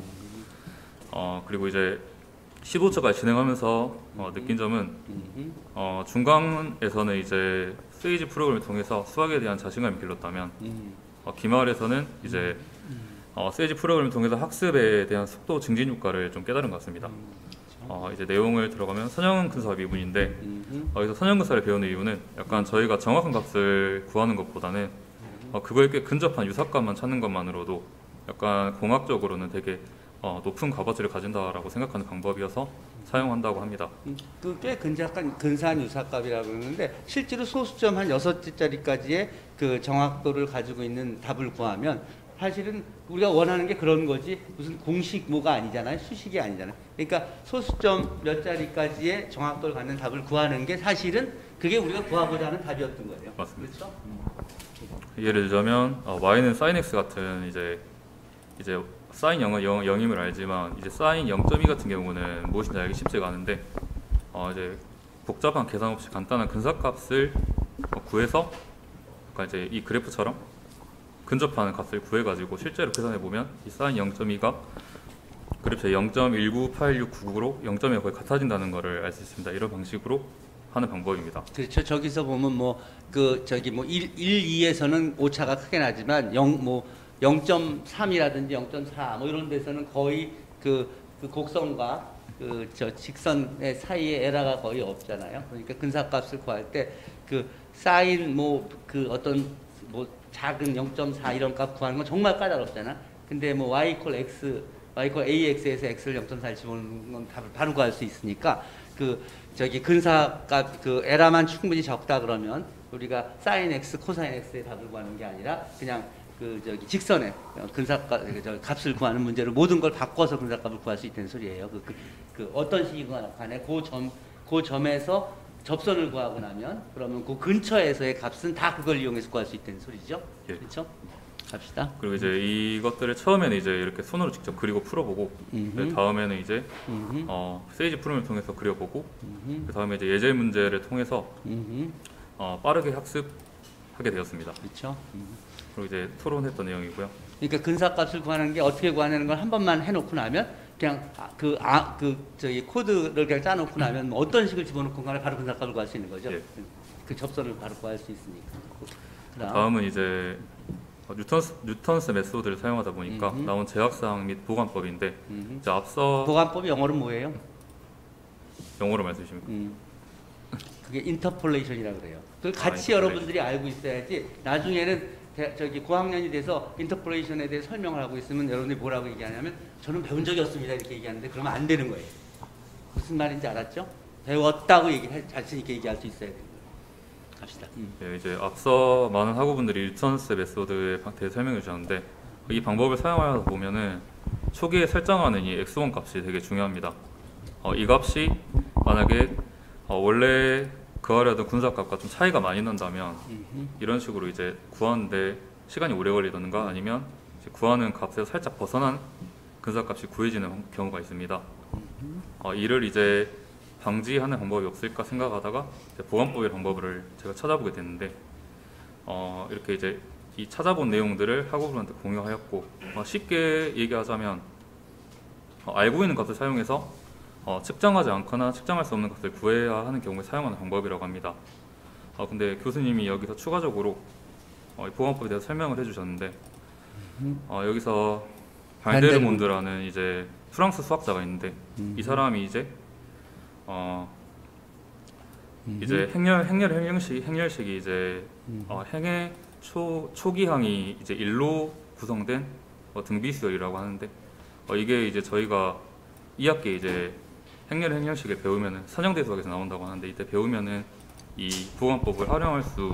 [SPEAKER 6] 어, 그리고 이제 십오 초까지 진행하면서 어, 느낀 점은
[SPEAKER 1] 음.
[SPEAKER 6] 어, 중간에서는 이제 쓰이지 프로그램을 통해서 수학에 대한 자신감이 길렀다면
[SPEAKER 1] 음.
[SPEAKER 6] 어, 기말에서는 이제 어, 쓰이지 프로그램을 통해서 학습에 대한 속도 증진 효과를 좀 깨달은 것 같습니다. 어, 이제 내용을 들어가면 선형근사 미분인데
[SPEAKER 1] 음.
[SPEAKER 6] 어, 여기서 선형근사를 배우는 이유는 약간 저희가 정확한 값을 구하는 것보다는 어, 그거에 꽤 근접한 유사값만 찾는 것만으로도 약간 공학적으로는 되게 어, 높은 값어치를 가진다라고 생각하는 방법이어서 사용한다고 합니다.
[SPEAKER 1] 그꽤 근접한 근사한 유사값이라고 그러는데 실제로 소수점 한 여섯 개짜리까지의 그 정확도를 가지고 있는 답을 구하면 사실은 우리가 원하는 게 그런 거지 무슨 공식 뭐가 아니잖아요. 수식이 아니잖아요. 그러니까 소수점 몇 자리까지의 정확도를 갖는 답을 구하는 게 사실은 그게 우리가 구하고자 하는 답이었던 거예요.
[SPEAKER 6] 맞습니다.
[SPEAKER 1] 그렇죠?
[SPEAKER 6] 예를 들자면 어, y는 sin x 같은 이제 이제 sin 영은 영, 영임을 알지만 이제 sin 영 점 이 같은 경우는 무엇인지 알기 쉽지가 않은데 어, 이제 복잡한 계산 없이 간단한 근사값을 어, 구해서 약간 이제 이 그래프처럼 근접하는 값을 구해가지고 실제로 계산해 보면 이 sin 영 점 이가 그래프의 영 점 일구팔육구구로 영 점 이가 거의 같아진다는 것을 알 수 있습니다. 이런 방식으로 하는 방법입니다.
[SPEAKER 1] 그렇죠. 저기서 보면 뭐 그 저기 뭐 일, 이에서는 오차가 크게 나지만 영 뭐 영 점 삼이라든지 영 점 사 뭐 이런 데서는 거의 그, 그 곡선과 그 저 직선의 사이에 에러가 거의 없잖아요. 그러니까 근사값을 구할 때 그 사인 뭐 그 어떤 뭐 작은 영 점 사 이런 값 구하는 건 정말 까다롭잖아. 근데 뭐 y 이퀄 x, y 이퀄 ax에서 x를 영 점 사를 집어넣는 건 답을 바로 구할 수 있으니까 그 저기 근사값 그 에러만 충분히 적다 그러면 우리가 사인 x, 코사인 x의 답을 구하는 게 아니라 그냥 그 저기 직선의 근사값 저 값을 구하는 문제로 모든 걸 바꿔서 근사값을 구할 수 있다는 소리예요. 그, 그, 그 어떤 식이거나 간에 그 점, 그 점에서 접선을 구하고 나면 그러면 그 근처에서의 값은 다 그걸 이용해서 구할 수 있다는 소리죠.
[SPEAKER 6] 예.
[SPEAKER 1] 그렇죠? 갑시다.
[SPEAKER 6] 그리고 이제 이것들을 처음에는 이제 이렇게 손으로 직접 그리고 풀어보고
[SPEAKER 1] 음흠.
[SPEAKER 6] 그 다음에는 이제
[SPEAKER 1] 음흠.
[SPEAKER 6] 어, 세이지 프로그램을 통해서 그려보고
[SPEAKER 1] 음흠.
[SPEAKER 6] 그 다음에 이제 예제 문제를 통해서
[SPEAKER 1] 음흠.
[SPEAKER 6] 어, 빠르게 학습하게 되었습니다.
[SPEAKER 1] 그렇죠. 음흠.
[SPEAKER 6] 그리고 이제 토론했던 내용이고요.
[SPEAKER 1] 그러니까 근사값을 구하는 게 어떻게 구하는 걸 한 번만 해놓고 나면 그냥 그, 아, 그 저기 코드를 그냥 짜놓고 나면 뭐 어떤 식을 집어넣고 간에 바로 근사값을 구할 수 있는 거죠.
[SPEAKER 6] 예.
[SPEAKER 1] 그 접선을 바로 구할 수 있으니까. 그다음.
[SPEAKER 6] 다음은 이제 어, 뉴턴스, 뉴턴스 메소드를 사용하다 보니까
[SPEAKER 1] 음흠.
[SPEAKER 6] 나온 제약사항 및 보관법인데
[SPEAKER 1] 음흠.
[SPEAKER 6] 이제 앞서
[SPEAKER 1] 보관법이 영어로 뭐예요?
[SPEAKER 6] 영어로 말씀주십니까?
[SPEAKER 1] 음. 그게 인터폴레이션이라고 그래요. 그걸
[SPEAKER 6] 아,
[SPEAKER 1] 같이
[SPEAKER 6] 인터폴레이션.
[SPEAKER 1] 여러분들이 알고 있어야지 나중에는 대, 저기 고학년이 돼서 인터폴레이션에 대해 설명을 하고 있으면 여러분들이 뭐라고 얘기하냐면 저는 배운 적이 없습니다 이렇게 얘기하는데 그러면 안 되는 거예요. 무슨 말인지 알았죠? 배웠다고 얘기할 자신 있게 얘기할 수 있어야 돼요. 갑시다. 음.
[SPEAKER 6] 네, 이제 앞서 많은 학우분들이 뉴턴스 메소드에 대해 설명해 주셨는데 이 방법을 사용하다 보면은 초기에 설정하는 이 엑스 원 값이 되게 중요합니다. 어, 이 값이 만약에 어, 원래 구하려던 군사값과 좀 차이가 많이 난다면
[SPEAKER 1] 음흠.
[SPEAKER 6] 이런 식으로 이제 구하는데 시간이 오래 걸리던가 아니면 이제 구하는 값에서 살짝 벗어난 근사값이 구해지는 경우가 있습니다. 어, 이를 이제 방지하는 방법이 없을까 생각하다가 이제 보안법의 방법을 제가 찾아보게 됐는데 어, 이렇게 이제 이 찾아본 내용들을 학우들한테 공유하였고 어, 쉽게 얘기하자면 어, 알고 있는 값을 사용해서 어, 측정하지 않거나 측정할 수 없는 값을 구해야 하는 경우에 사용하는 방법이라고 합니다. 어, 근데 교수님이 여기서 추가적으로 어, 이 보안법에 대해서 설명을 해주셨는데 어, 여기서 발데르몬드라는 이제 프랑스 수학자가 있는데
[SPEAKER 1] 음.
[SPEAKER 6] 이 사람이 이제 어 이제 행렬 행렬 행렬식 행렬식이 이제 어, 행의 초 초기항이 이제 일로 구성된 어, 등비수열이라고 하는데 어, 이게 이제 저희가 이 학기 이제 행렬 행렬식을 배우면은 선형대 수학에서 나온다고 하는데 이때 배우면은 이 보안법을 활용할 수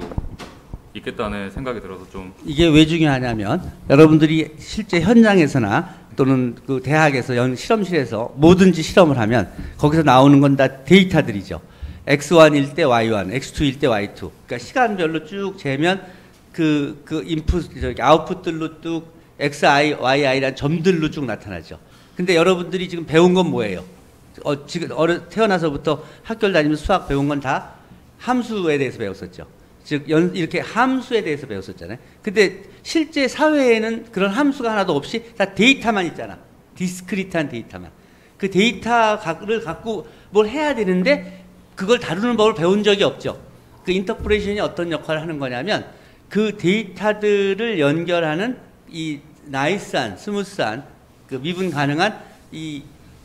[SPEAKER 6] 있겠다는 생각이 들어서 좀
[SPEAKER 1] 이게 왜 중요하냐면 여러분들이 실제 현장에서나 또는 그 대학에서 연 실험실에서 뭐든지 실험을 하면 거기서 나오는 건 다 데이터들이죠. 엑스 원일 때 와이 원, 엑스 투일 때 와이 투. 그러니까 시간별로 쭉 재면 그, 그 인풋, 저기 아웃풋들로 쭉 엑스아이, 와이아이라는 점들로 쭉 나타나죠. 근데 여러분들이 지금 배운 건 뭐예요? 어, 지금 어려, 태어나서부터 학교를 다니면서 수학 배운 건 다 함수에 대해서 배웠었죠. 즉 연, 이렇게 함수에 대해서 배웠었잖아요. 근데 실제 사회에는 그런 함수가 하나도 없이 다 데이터만 있잖아. 디스크리트한 데이터만. 그 데이터를 갖고 뭘 해야 되는데 그걸 다루는 법을 배운 적이 없죠. 그 인터프레이션이 어떤 역할을 하는 거냐면 그 데이터들을 연결하는 이 나이스한, 스무스한, 그 미분 가능한 이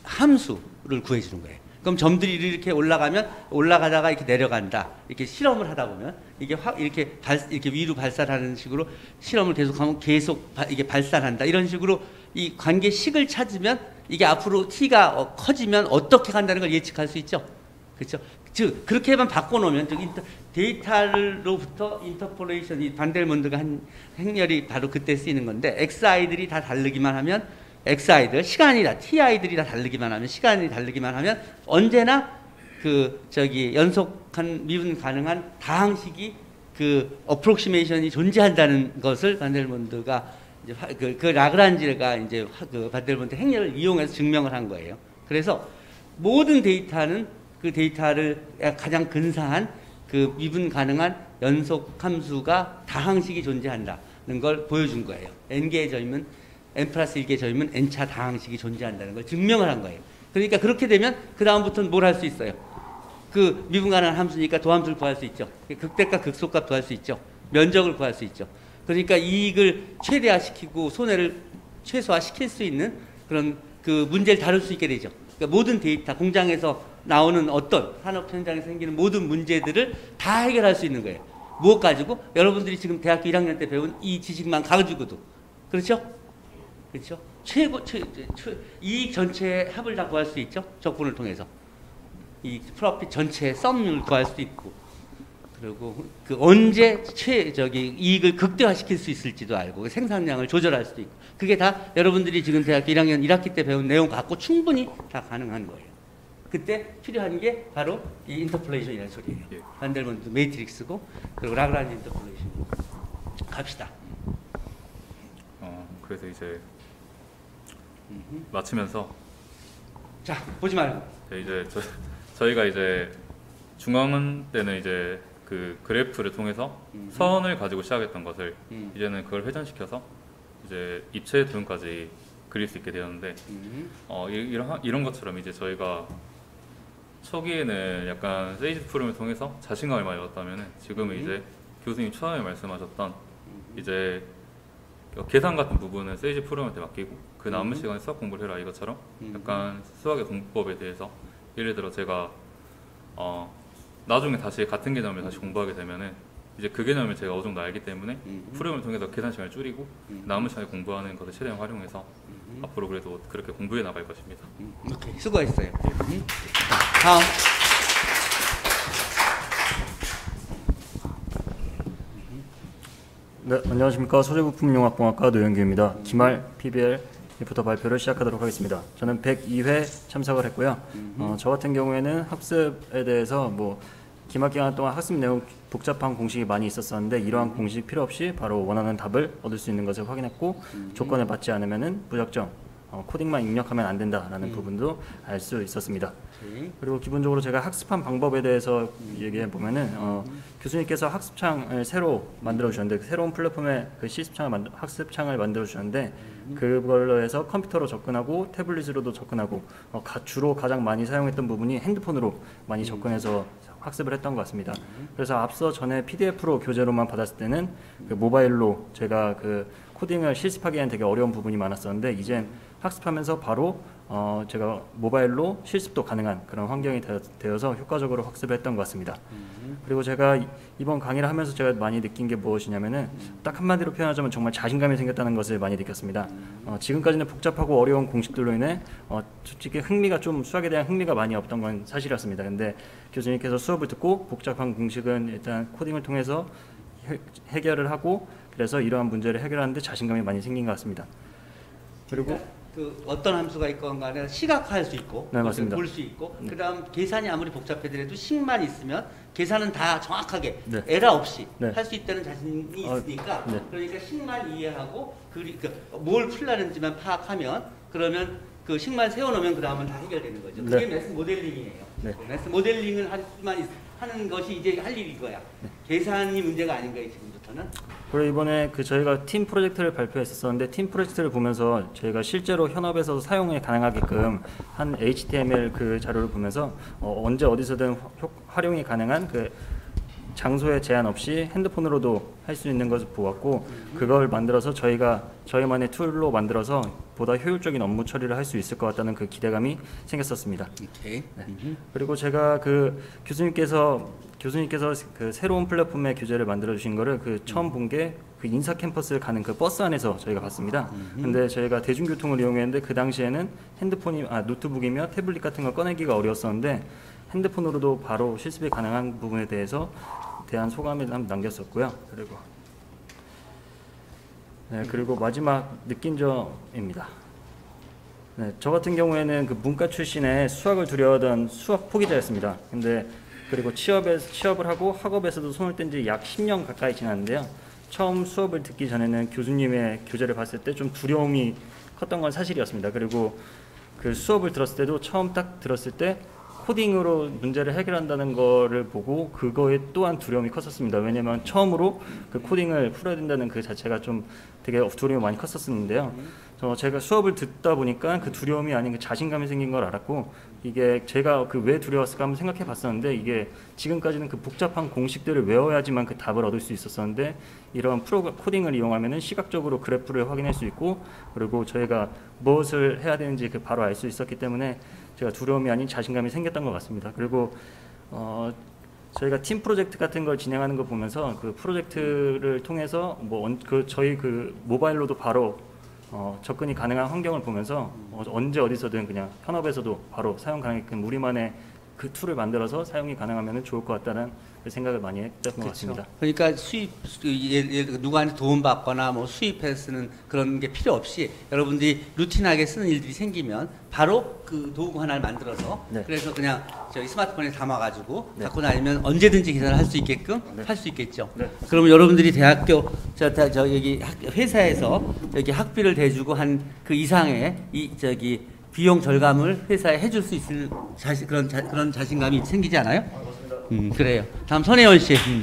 [SPEAKER 1] 함수를 구해주는 거예요. 그럼 점들이 이렇게 올라가면 올라가다가 이렇게 내려간다. 이렇게 실험을 하다 보면 이게 확 이렇게 발 이렇게 위로 발산하는 식으로 실험을 계속하면 계속 바, 이게 발산한다. 이런 식으로 이 관계식을 찾으면 이게 앞으로 t가 어, 커지면 어떻게 간다는 걸 예측할 수 있죠. 그렇죠? 즉 그렇게만 바꿔놓으면 즉 인터, 데이터로부터 인터폴레이션 이 반델몬드가 한 행렬이 바로 그때 쓰이는 건데 엑스아이들이 다 다르기만 하면 엑스아이들 시간이 다 티아이들이 다 다르기만 하면 시간이 다르기만 하면 언제나 그 저기 연속한 미분 가능한 다항식이 그 어프록시메이션이 존재한다는 것을 반델몬드가 이제 화, 그, 그 라그란지가 이제 화, 그 반델몬드 행렬을 이용해서 증명을 한 거예요. 그래서 모든 데이터는 그 데이터를 가장 근사한 그 미분 가능한 연속 함수가 다항식이 존재한다는 걸 보여준 거예요. n개의 점이면 n 플러스 일개의 점이면 n차 다항식이 존재한다는 걸 증명을 한 거예요. 그러니까 그렇게 되면 그 다음부터는 뭘 할 수 있어요? 그 미분 가능한 함수니까 도함수를 구할 수 있죠. 극대값 극소값 구할 수 있죠. 면적을 구할 수 있죠. 그러니까 이익을 최대화시키고 손해를 최소화시킬 수 있는 그런 그 문제를 다룰 수 있게 되죠. 그러니까 모든 데이터, 공장에서 나오는 어떤 산업 현장에서 생기는 모든 문제들을 다 해결할 수 있는 거예요. 무엇 가지고? 여러분들이 지금 대학교 일 학년 때 배운 이 지식만 가지고도. 그렇죠? 그렇죠? 최고, 최, 최, 이익 전체의 합을 다 구할 수 있죠? 적분을 통해서. 이 프로핏 전체의 썸을 구할 수도 있고. 그리고 그 언제 최, 저기 이익을 극대화시킬 수 있을지도 알고 생산량을 조절할 수도 있고. 그게 다 여러분들이 지금 대학교 일 학년 일 학기 때 배운 내용 갖고 충분히 다 가능한 거예요. 그때 필요한 게 바로 이 인터폴레이션이라는 소리예요.
[SPEAKER 6] 예.
[SPEAKER 1] 반델몬드 매트릭스고 그리고 라그란지 인터폴레이션. 갑시다.
[SPEAKER 6] 어, 그래서 이제 마치면서
[SPEAKER 1] 자, 보지 말고.
[SPEAKER 6] 네, 이제 저, 저희가 이제 중앙 때는 이제 그 그래프를 통해서
[SPEAKER 1] 음.
[SPEAKER 6] 선을 가지고 시작했던 것을
[SPEAKER 1] 음.
[SPEAKER 6] 이제는 그걸 회전시켜서 이제 입체 도형까지 그릴 수 있게 되었는데
[SPEAKER 1] 음.
[SPEAKER 6] 어, 이- 이런 이런 것처럼 이제 저희가 초기에는 약간 세이지 프로그램을 통해서 자신감을 많이 얻었다면은 지금은
[SPEAKER 1] 음.
[SPEAKER 6] 이제 교수님 처음에 말씀하셨던 이제 계산 같은 부분은 세이지 프로그램한테 맡기고 그 남은
[SPEAKER 1] 음.
[SPEAKER 6] 시간에 수학 공부를 해라 이것처럼
[SPEAKER 1] 음.
[SPEAKER 6] 약간 수학의 공부법에 대해서 예를 들어 제가 어 나중에 다시 같은 개념을 다시 공부하게 되면은 이제 그 개념을 제가 어느 정도 알기 때문에
[SPEAKER 1] 음.
[SPEAKER 6] 프로그램을 통해서 계산 시간을 줄이고
[SPEAKER 1] 음.
[SPEAKER 6] 남은 시간에 공부하는 것을 최대한 활용해서
[SPEAKER 1] 음.
[SPEAKER 6] 앞으로 그래도 그렇게 공부해 나갈 것입니다.
[SPEAKER 1] 음. 오케이, 수고했어요. 음. 다음.
[SPEAKER 7] 네, 안녕하십니까. 소재부품융합공학과 노영규입니다. 기말 피비엘 리포터 발표를 시작하도록 하겠습니다. 저는 백이 회 참석을 했고요. 어, 저 같은 경우에는 학습에 대해서 뭐 기말 기간 동안 학습 내용 복잡한 공식이 많이 있었었는데 이러한 공식 필요 없이 바로 원하는 답을 얻을 수 있는 것을 확인했고 조건을 맞지 않으면은 무작정 어, 코딩만 입력하면 안 된다라는
[SPEAKER 1] 음.
[SPEAKER 7] 부분도 알 수 있었습니다.
[SPEAKER 1] 오케이.
[SPEAKER 7] 그리고 기본적으로 제가 학습한 방법에 대해서
[SPEAKER 1] 음.
[SPEAKER 7] 얘기해 보면은 어, 교수님께서 학습창을 새로 만들어 주셨는데 그 새로운 플랫폼에 그 실습창을 만들, 학습창을 만들어 주셨는데
[SPEAKER 1] 음.
[SPEAKER 7] 그걸로 해서 컴퓨터로 접근하고 태블릿으로도 접근하고 어, 가, 주로 가장 많이 사용했던 부분이 핸드폰으로 많이 접근해서 학습을 했던 것 같습니다. 그래서 앞서 전에 피디에프로 교재로만 받았을 때는 그 모바일로 제가 그 코딩을 실습하기에는 되게 어려운 부분이 많았었는데 이젠 학습하면서 바로 어 제가 모바일로 실습도 가능한 그런 환경이 되어, 되어서 효과적으로 학습을 했던 것 같습니다. 그리고 제가 이- 이번 강의를 하면서 제가 많이 느낀 게 무엇이냐면은 딱 한마디로 표현하자면 정말 자신감이 생겼다는 것을 많이 느꼈습니다. 어, 지금까지는 복잡하고 어려운 공식들로 인해 어, 솔직히 흥미가 좀 수학에 대한 흥미가 많이 없던 건 사실이었습니다. 근데 교수님께서 수업을 듣고 복잡한 공식은 일단 코딩을 통해서 해, 해결을 하고 그래서 이러한 문제를 해결하는데 자신감이 많이 생긴 것 같습니다. 그리고
[SPEAKER 1] 그 어떤 함수가 있건 간에 시각화할 수 있고
[SPEAKER 7] 네, 맞습니다.
[SPEAKER 1] 볼 수 있고
[SPEAKER 7] 네.
[SPEAKER 1] 그다음 계산이 아무리 복잡해더라도 식만 있으면 계산은 다 정확하게
[SPEAKER 7] 네.
[SPEAKER 1] 에러 없이
[SPEAKER 7] 네.
[SPEAKER 1] 할 수 있다는 자신이
[SPEAKER 7] 어,
[SPEAKER 1] 있으니까
[SPEAKER 7] 네.
[SPEAKER 1] 그러니까 식만 이해하고 그리, 그, 뭘 풀라는지만 파악하면 그러면 그 식만 세워놓으면 그 다음은 다 해결되는 거죠. 그게
[SPEAKER 7] 네.
[SPEAKER 1] 매스 모델링이에요.
[SPEAKER 7] 네.
[SPEAKER 1] 매스 모델링을 할 수만 있, 하는 것이 이제 할 일인 거야.
[SPEAKER 7] 네.
[SPEAKER 1] 계산이 문제가 아닌 거예요 지금부터는.
[SPEAKER 7] 그리고 이번에 그 저희가 팀 프로젝트를 발표했었는데 팀 프로젝트를 보면서 저희가 실제로 현업에서도 사용이 가능하게끔 한 에이치티엠엘 그 자료를 보면서 어, 언제 어디서든 효- 활용이 가능한 그 장소에 제한 없이 핸드폰으로도 할 수 있는 것을 보았고 그걸 만들어서 저희가 저희만의 툴로 만들어서 보다 효율적인 업무 처리를 할 수 있을 것 같다는 그 기대감이 생겼었습니다.
[SPEAKER 1] 오케이.
[SPEAKER 7] 그리고 제가 그 교수님께서 교수님께서 그 새로운 플랫폼의 교재를 만들어 주신 거를 그 처음 본 게 그 인사 캠퍼스를 가는 그 버스 안에서 저희가 봤습니다. 근데 저희가 대중교통을 이용했는데 그 당시에는 핸드폰이 아 노트북이며 태블릿 같은 걸 꺼내기가 어려웠었는데 핸드폰으로도 바로 실습이 가능한 부분에 대해서 대한 소감을 한번 남겼었고요. 그리고 네, 그리고 마지막 느낀 점입니다. 네, 저 같은 경우에는 그 문과 출신의 수학을 두려워하던 수학 포기자였습니다. 근데 그리고 취업에 취업을 하고 학업에서도 손을 뗀 지 약 십 년 가까이 지났는데요. 처음 수업을 듣기 전에는 교수님의 교재를 봤을 때 좀 두려움이 컸던 건 사실이었습니다. 그리고 그 수업을 들었을 때도 처음 딱 들었을 때 코딩으로 문제를 해결한다는 거를 보고 그거에 또한 두려움이 컸었습니다. 왜냐면 처음으로 그 코딩을 풀어야 된다는 그 자체가 좀 되게 두려움이 많이 컸었는데요. 저 제가 수업을 듣다 보니까 그 두려움이 아닌 그 자신감이 생긴 걸 알았고 이게 제가 그 왜 두려웠을까 한번 생각해 봤었는데 이게 지금까지는 그 복잡한 공식들을 외워야지만 그 답을 얻을 수 있었었는데 이런 프로 코딩을 이용하면은 시각적으로 그래프를 확인할 수 있고 그리고 저희가 무엇을 해야 되는지 그 바로 알 수 있었기 때문에 제가 두려움이 아닌 자신감이 생겼던 것 같습니다. 그리고 어, 저희가 팀 프로젝트 같은 걸 진행하는 거 보면서 그 프로젝트를 통해서 뭐 그 저희 그 모바일로도 바로 어, 접근이 가능한 환경을 보면서 어, 언제 어디서든 그냥 현업에서도 바로 사용 가능한 우리만의 그 툴을 만들어서 사용이 가능하면 좋을 것 같다는 그 생각을 많이 했던 것 같습니다.
[SPEAKER 1] 그러니까 수입 예를 예를 누구한테 도움 받거나 뭐 수입해서 쓰는 그런 게 필요 없이 여러분들이 루틴하게 쓰는 일들이 생기면 바로 그 도구 하나를 만들어서
[SPEAKER 7] 네.
[SPEAKER 1] 그래서 그냥 저희 스마트폰에 담아가지고
[SPEAKER 7] 네.
[SPEAKER 1] 갖고 다니면 언제든지 계산을 할 수 있게끔
[SPEAKER 7] 네.
[SPEAKER 1] 할 수 있겠죠.
[SPEAKER 7] 네.
[SPEAKER 1] 그러면 여러분들이 대학교 저, 저, 저 여기 학, 회사에서 여기 학비를 대주고 한 그 이상의 이 저기 비용 절감을 회사에 해줄 수 있을 자신 그런 자, 그런 자신감이 생기지 않아요? 음 그래요. 다음 손혜원 씨. 음.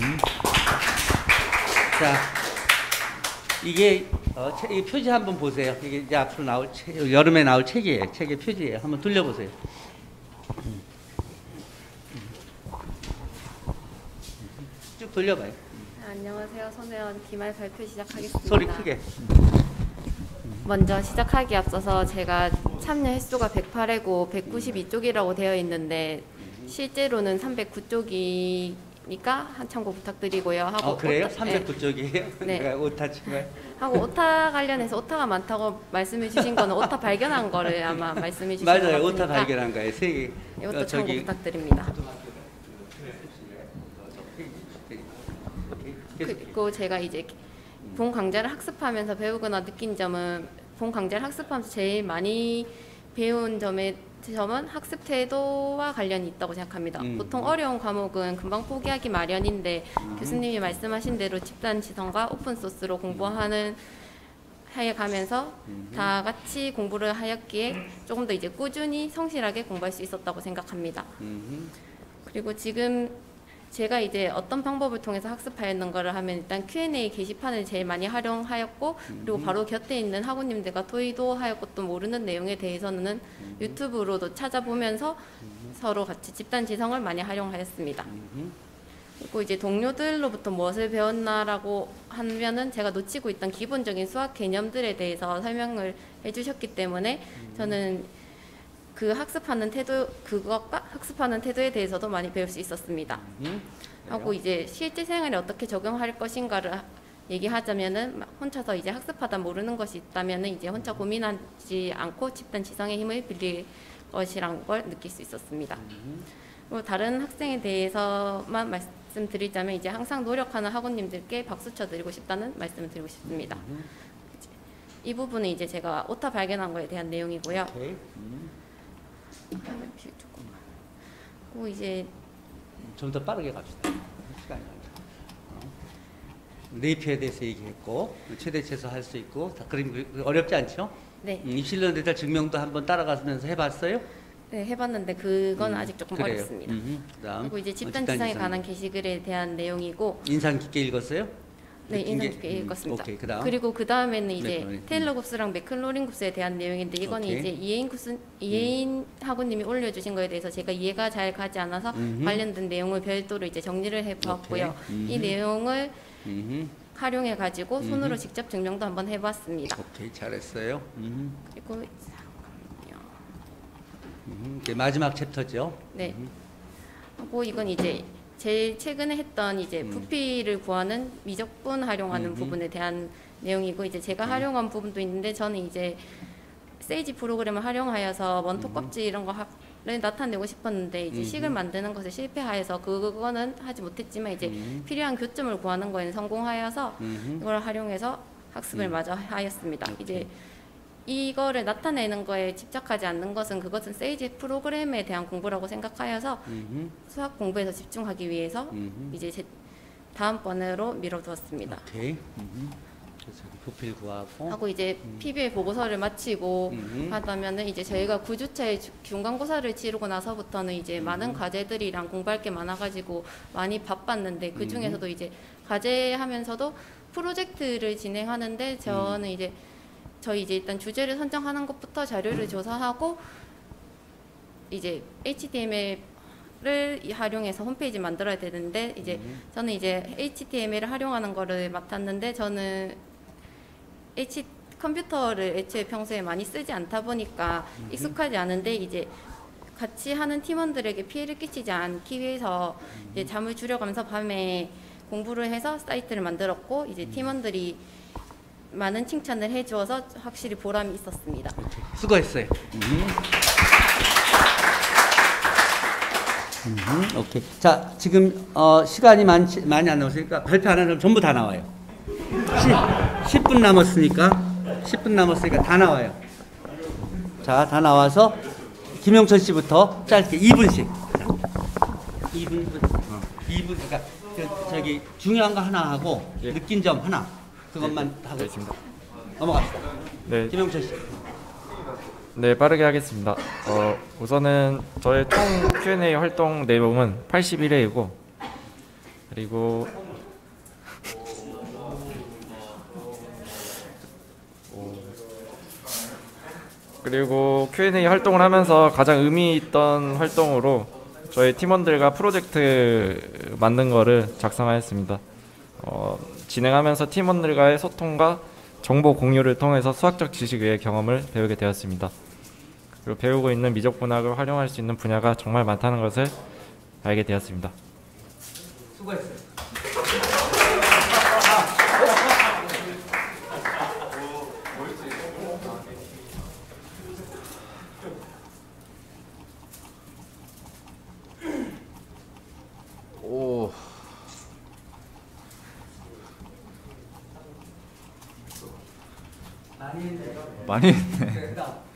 [SPEAKER 1] 자 이게 어, 책, 이 표지 한번 보세요. 이게 이제 앞으로 나올 책, 여름에 나올 책이에요. 책의 표지예요. 한번 돌려보세요. 음. 쭉 돌려봐요.
[SPEAKER 8] 안녕하세요. 손혜원 기말 발표 시작하겠습니다.
[SPEAKER 1] 소리 크게.
[SPEAKER 8] 먼저 시작하기 앞서서 제가 참여 횟수가 백팔 회고 백구십이 쪽이라고 되어 있는데 실제로는 삼백구 쪽이니까 한 참고 부탁드리고요. 하고
[SPEAKER 1] 어 그래요?
[SPEAKER 8] 오타-
[SPEAKER 1] 삼백구 쪽이에요?
[SPEAKER 8] 네.
[SPEAKER 1] 내가 오타 친 거예요?
[SPEAKER 8] 하고 오타 관련해서 오타가 많다고 말씀해 주신 거는 오타 발견한 거를 아마 말씀해 주신 것
[SPEAKER 1] 맞아요.
[SPEAKER 8] 같으니까
[SPEAKER 1] 오타 발견한 거예요. 세 개.
[SPEAKER 8] 이것도
[SPEAKER 1] 어,
[SPEAKER 8] 참고
[SPEAKER 1] 저기
[SPEAKER 8] 부탁드립니다.
[SPEAKER 1] 계속.
[SPEAKER 8] 그리고 제가 이제 본 강좌를 학습하면서 배우거나 느낀 점은 본 강좌를 학습하면서 제일 많이 배운 점의 점은 학습 태도와 관련이 있다고 생각합니다.
[SPEAKER 1] 음.
[SPEAKER 8] 보통 어려운 과목은 금방 포기하기 마련인데
[SPEAKER 1] 음.
[SPEAKER 8] 교수님이 말씀하신 대로 집단 지성과 오픈 소스로 공부하는 해가면서 다 같이 공부를 하였기에 조금 더 이제 꾸준히 성실하게 공부할 수 있었다고 생각합니다. 그리고 지금 제가 이제 어떤 방법을 통해서 학습하였는가를 하면 일단 큐 앤 에이 게시판을 제일 많이 활용하였고, 그리고 바로 곁에 있는 학우님들과 토의도 하였고, 또 모르는 내용에 대해서는 유튜브로도 찾아보면서 서로 같이 집단 지성을 많이 활용하였습니다. 그리고 이제 동료들로부터 무엇을 배웠나라고 하면은 제가 놓치고 있던 기본적인 수학 개념들에 대해서 설명을 해주셨기 때문에 저는 그 학습하는 태도, 그것과 학습하는 태도에 대해서도 많이 배울 수 있었습니다. 하고 이제 실제 생활에 어떻게 적용할 것인가를 얘기하자면은 막 혼자서 이제 학습하다 모르는 것이 있다면은 이제 혼자 고민하지 않고 집단 지성의 힘을 빌릴 것이란 걸 느낄 수 있었습니다. 그리고 다른 학생에 대해서만 말씀드리자면 이제 항상 노력하는 학우님들께 박수 쳐드리고 싶다는 말씀을 드리고 싶습니다. 이 부분은 이제 제가 오타 발견한 거에 대한 내용이고요. 그리고 이제
[SPEAKER 1] 좀 더 빠르게 갑시다. 시간이 네이피에 대해서 얘기했고 최대 최소 할 수 있고 다 그림 어렵지 않죠?
[SPEAKER 8] 네.
[SPEAKER 1] 음, 입실련 데이터 증명도 한번 따라가면서 해봤어요?
[SPEAKER 8] 네, 해봤는데 그건
[SPEAKER 1] 음,
[SPEAKER 8] 아직 조금
[SPEAKER 1] 그래요.
[SPEAKER 8] 어렵습니다.
[SPEAKER 1] 음흠. 그다음
[SPEAKER 8] 그리고 이제
[SPEAKER 1] 어,
[SPEAKER 8] 집단
[SPEAKER 1] 집단
[SPEAKER 8] 지성에
[SPEAKER 1] 지성.
[SPEAKER 8] 관한 게시글에 대한 내용이고,
[SPEAKER 1] 인상 깊게 읽었어요?
[SPEAKER 8] 네,
[SPEAKER 1] 느낀
[SPEAKER 8] 인상
[SPEAKER 1] 게?
[SPEAKER 8] 깊게
[SPEAKER 1] 음,
[SPEAKER 8] 읽었습니다.
[SPEAKER 1] 오케이, 그다음
[SPEAKER 8] 그리고 그 다음에는 이제
[SPEAKER 1] 맥클로린.
[SPEAKER 8] 테일러 굽스랑 맥클로린 굽스에 대한 내용인데, 이거는
[SPEAKER 1] 오케이.
[SPEAKER 8] 이제 이혜인 굽스, 이혜인 학우님이 올려주신 거에 대해서 제가 이해가 잘 가지 않아서
[SPEAKER 1] 음흠.
[SPEAKER 8] 관련된 내용을 별도로 이제 정리를 해보았고요. 이
[SPEAKER 1] 음흠.
[SPEAKER 8] 내용을
[SPEAKER 1] 음흠.
[SPEAKER 8] 활용해 가지고 손으로
[SPEAKER 1] 음흠.
[SPEAKER 8] 직접 증명도 한번 해봤습니다.
[SPEAKER 1] 오케이, 잘했어요. 음.
[SPEAKER 8] 그리고
[SPEAKER 1] 음. 이제 마지막 챕터죠.
[SPEAKER 8] 네. 하고 이건 이제 제일 최근에 했던 이제
[SPEAKER 1] 음.
[SPEAKER 8] 부피를 구하는 미적분 활용하는
[SPEAKER 1] 음흠.
[SPEAKER 8] 부분에 대한 내용이고, 이제 제가 활용한 부분도 있는데, 저는 이제 세이지 프로그램을 활용하여서 원톱 껍질 이런 거를 나타내고 싶었는데 이제
[SPEAKER 1] 음흠.
[SPEAKER 8] 식을 만드는 것에 실패하여서 그거는 하지 못했지만 이제
[SPEAKER 1] 음.
[SPEAKER 8] 필요한 교점을 구하는 거에는 성공하여서
[SPEAKER 1] 음흠.
[SPEAKER 8] 이걸 활용해서 학습을
[SPEAKER 1] 음.
[SPEAKER 8] 마저 하였습니다.
[SPEAKER 1] 오케이.
[SPEAKER 8] 이제 이거를 나타내는 거에 집착하지 않는 것은 그것은 세이지 프로그램에 대한 공부라고 생각하여서
[SPEAKER 1] 음흠.
[SPEAKER 8] 수학 공부에서 집중하기 위해서
[SPEAKER 1] 음흠.
[SPEAKER 8] 이제 제 다음번으로 미뤄두었습니다.
[SPEAKER 1] 오케이. 음흠. 그래서 부피를 구하고
[SPEAKER 8] 하고 이제 피비엘 보고서를 마치고
[SPEAKER 1] 음흠.
[SPEAKER 8] 하다면은 이제 저희가 구 주차의 중간고사를 치르고 나서부터는 이제
[SPEAKER 1] 음.
[SPEAKER 8] 많은 과제들이랑 공부할 게 많아가지고 많이 바빴는데, 그 중에서도
[SPEAKER 1] 음.
[SPEAKER 8] 이제 과제하면서도 프로젝트를 진행하는데 저는
[SPEAKER 1] 음.
[SPEAKER 8] 이제 저희 이제 일단 주제를 선정하는 것부터 자료를 조사하고 이제 에이치티엠엘을 활용해서 홈페이지 만들어야 되는데, 이제
[SPEAKER 1] 음.
[SPEAKER 8] 저는 이제 에이치티엠엘을 활용하는 거를 맡았는데, 저는 H 컴퓨터를 애초에 평소에 많이 쓰지 않다 보니까 익숙하지 않은데, 이제 같이 하는 팀원들에게 피해를 끼치지 않기 위해서 이제 잠을 줄여가면서 밤에 공부를 해서 사이트를 만들었고, 이제 팀원들이 많은 칭찬을 해주어서 확실히 보람이 있었습니다.
[SPEAKER 1] 수고했어요. 음. 음, 오케이. 자, 지금 어, 시간이 많지, 많이 안 남았으니까 발표 안 하면 전부 다 나와요. 십 분 남았으니까 십 분 남았으니까 다 나와요. 자, 다 나와서 김영철 씨부터 짧게 이 분씩. 이 분, 어. 이 분, 그러니까 저, 저기 중요한 거 하나 하고
[SPEAKER 4] 예.
[SPEAKER 1] 느낀 점 하나 그것만 하고 넘어갑시다.
[SPEAKER 4] 네,
[SPEAKER 1] 김영철 씨.
[SPEAKER 4] 네 빠르게 하겠습니다. 어, 우선은 저의 총 큐 앤 에이 활동 내용은 팔십일 회이고, 그리고 그리고 큐 앤 에이 활동을 하면서 가장 의미 있던 활동으로 저희 팀원들과 프로젝트 만든 거를 작성하였습니다. 어, 진행하면서 팀원들과의 소통과 정보 공유를 통해서 수학적 지식 외의 경험을 배우게 되었습니다. 그리고 배우고 있는 미적분학을 활용할 수 있는 분야가 정말 많다는 것을 알게 되었습니다.
[SPEAKER 1] 수고했어요.
[SPEAKER 5] 오. 많이 했네.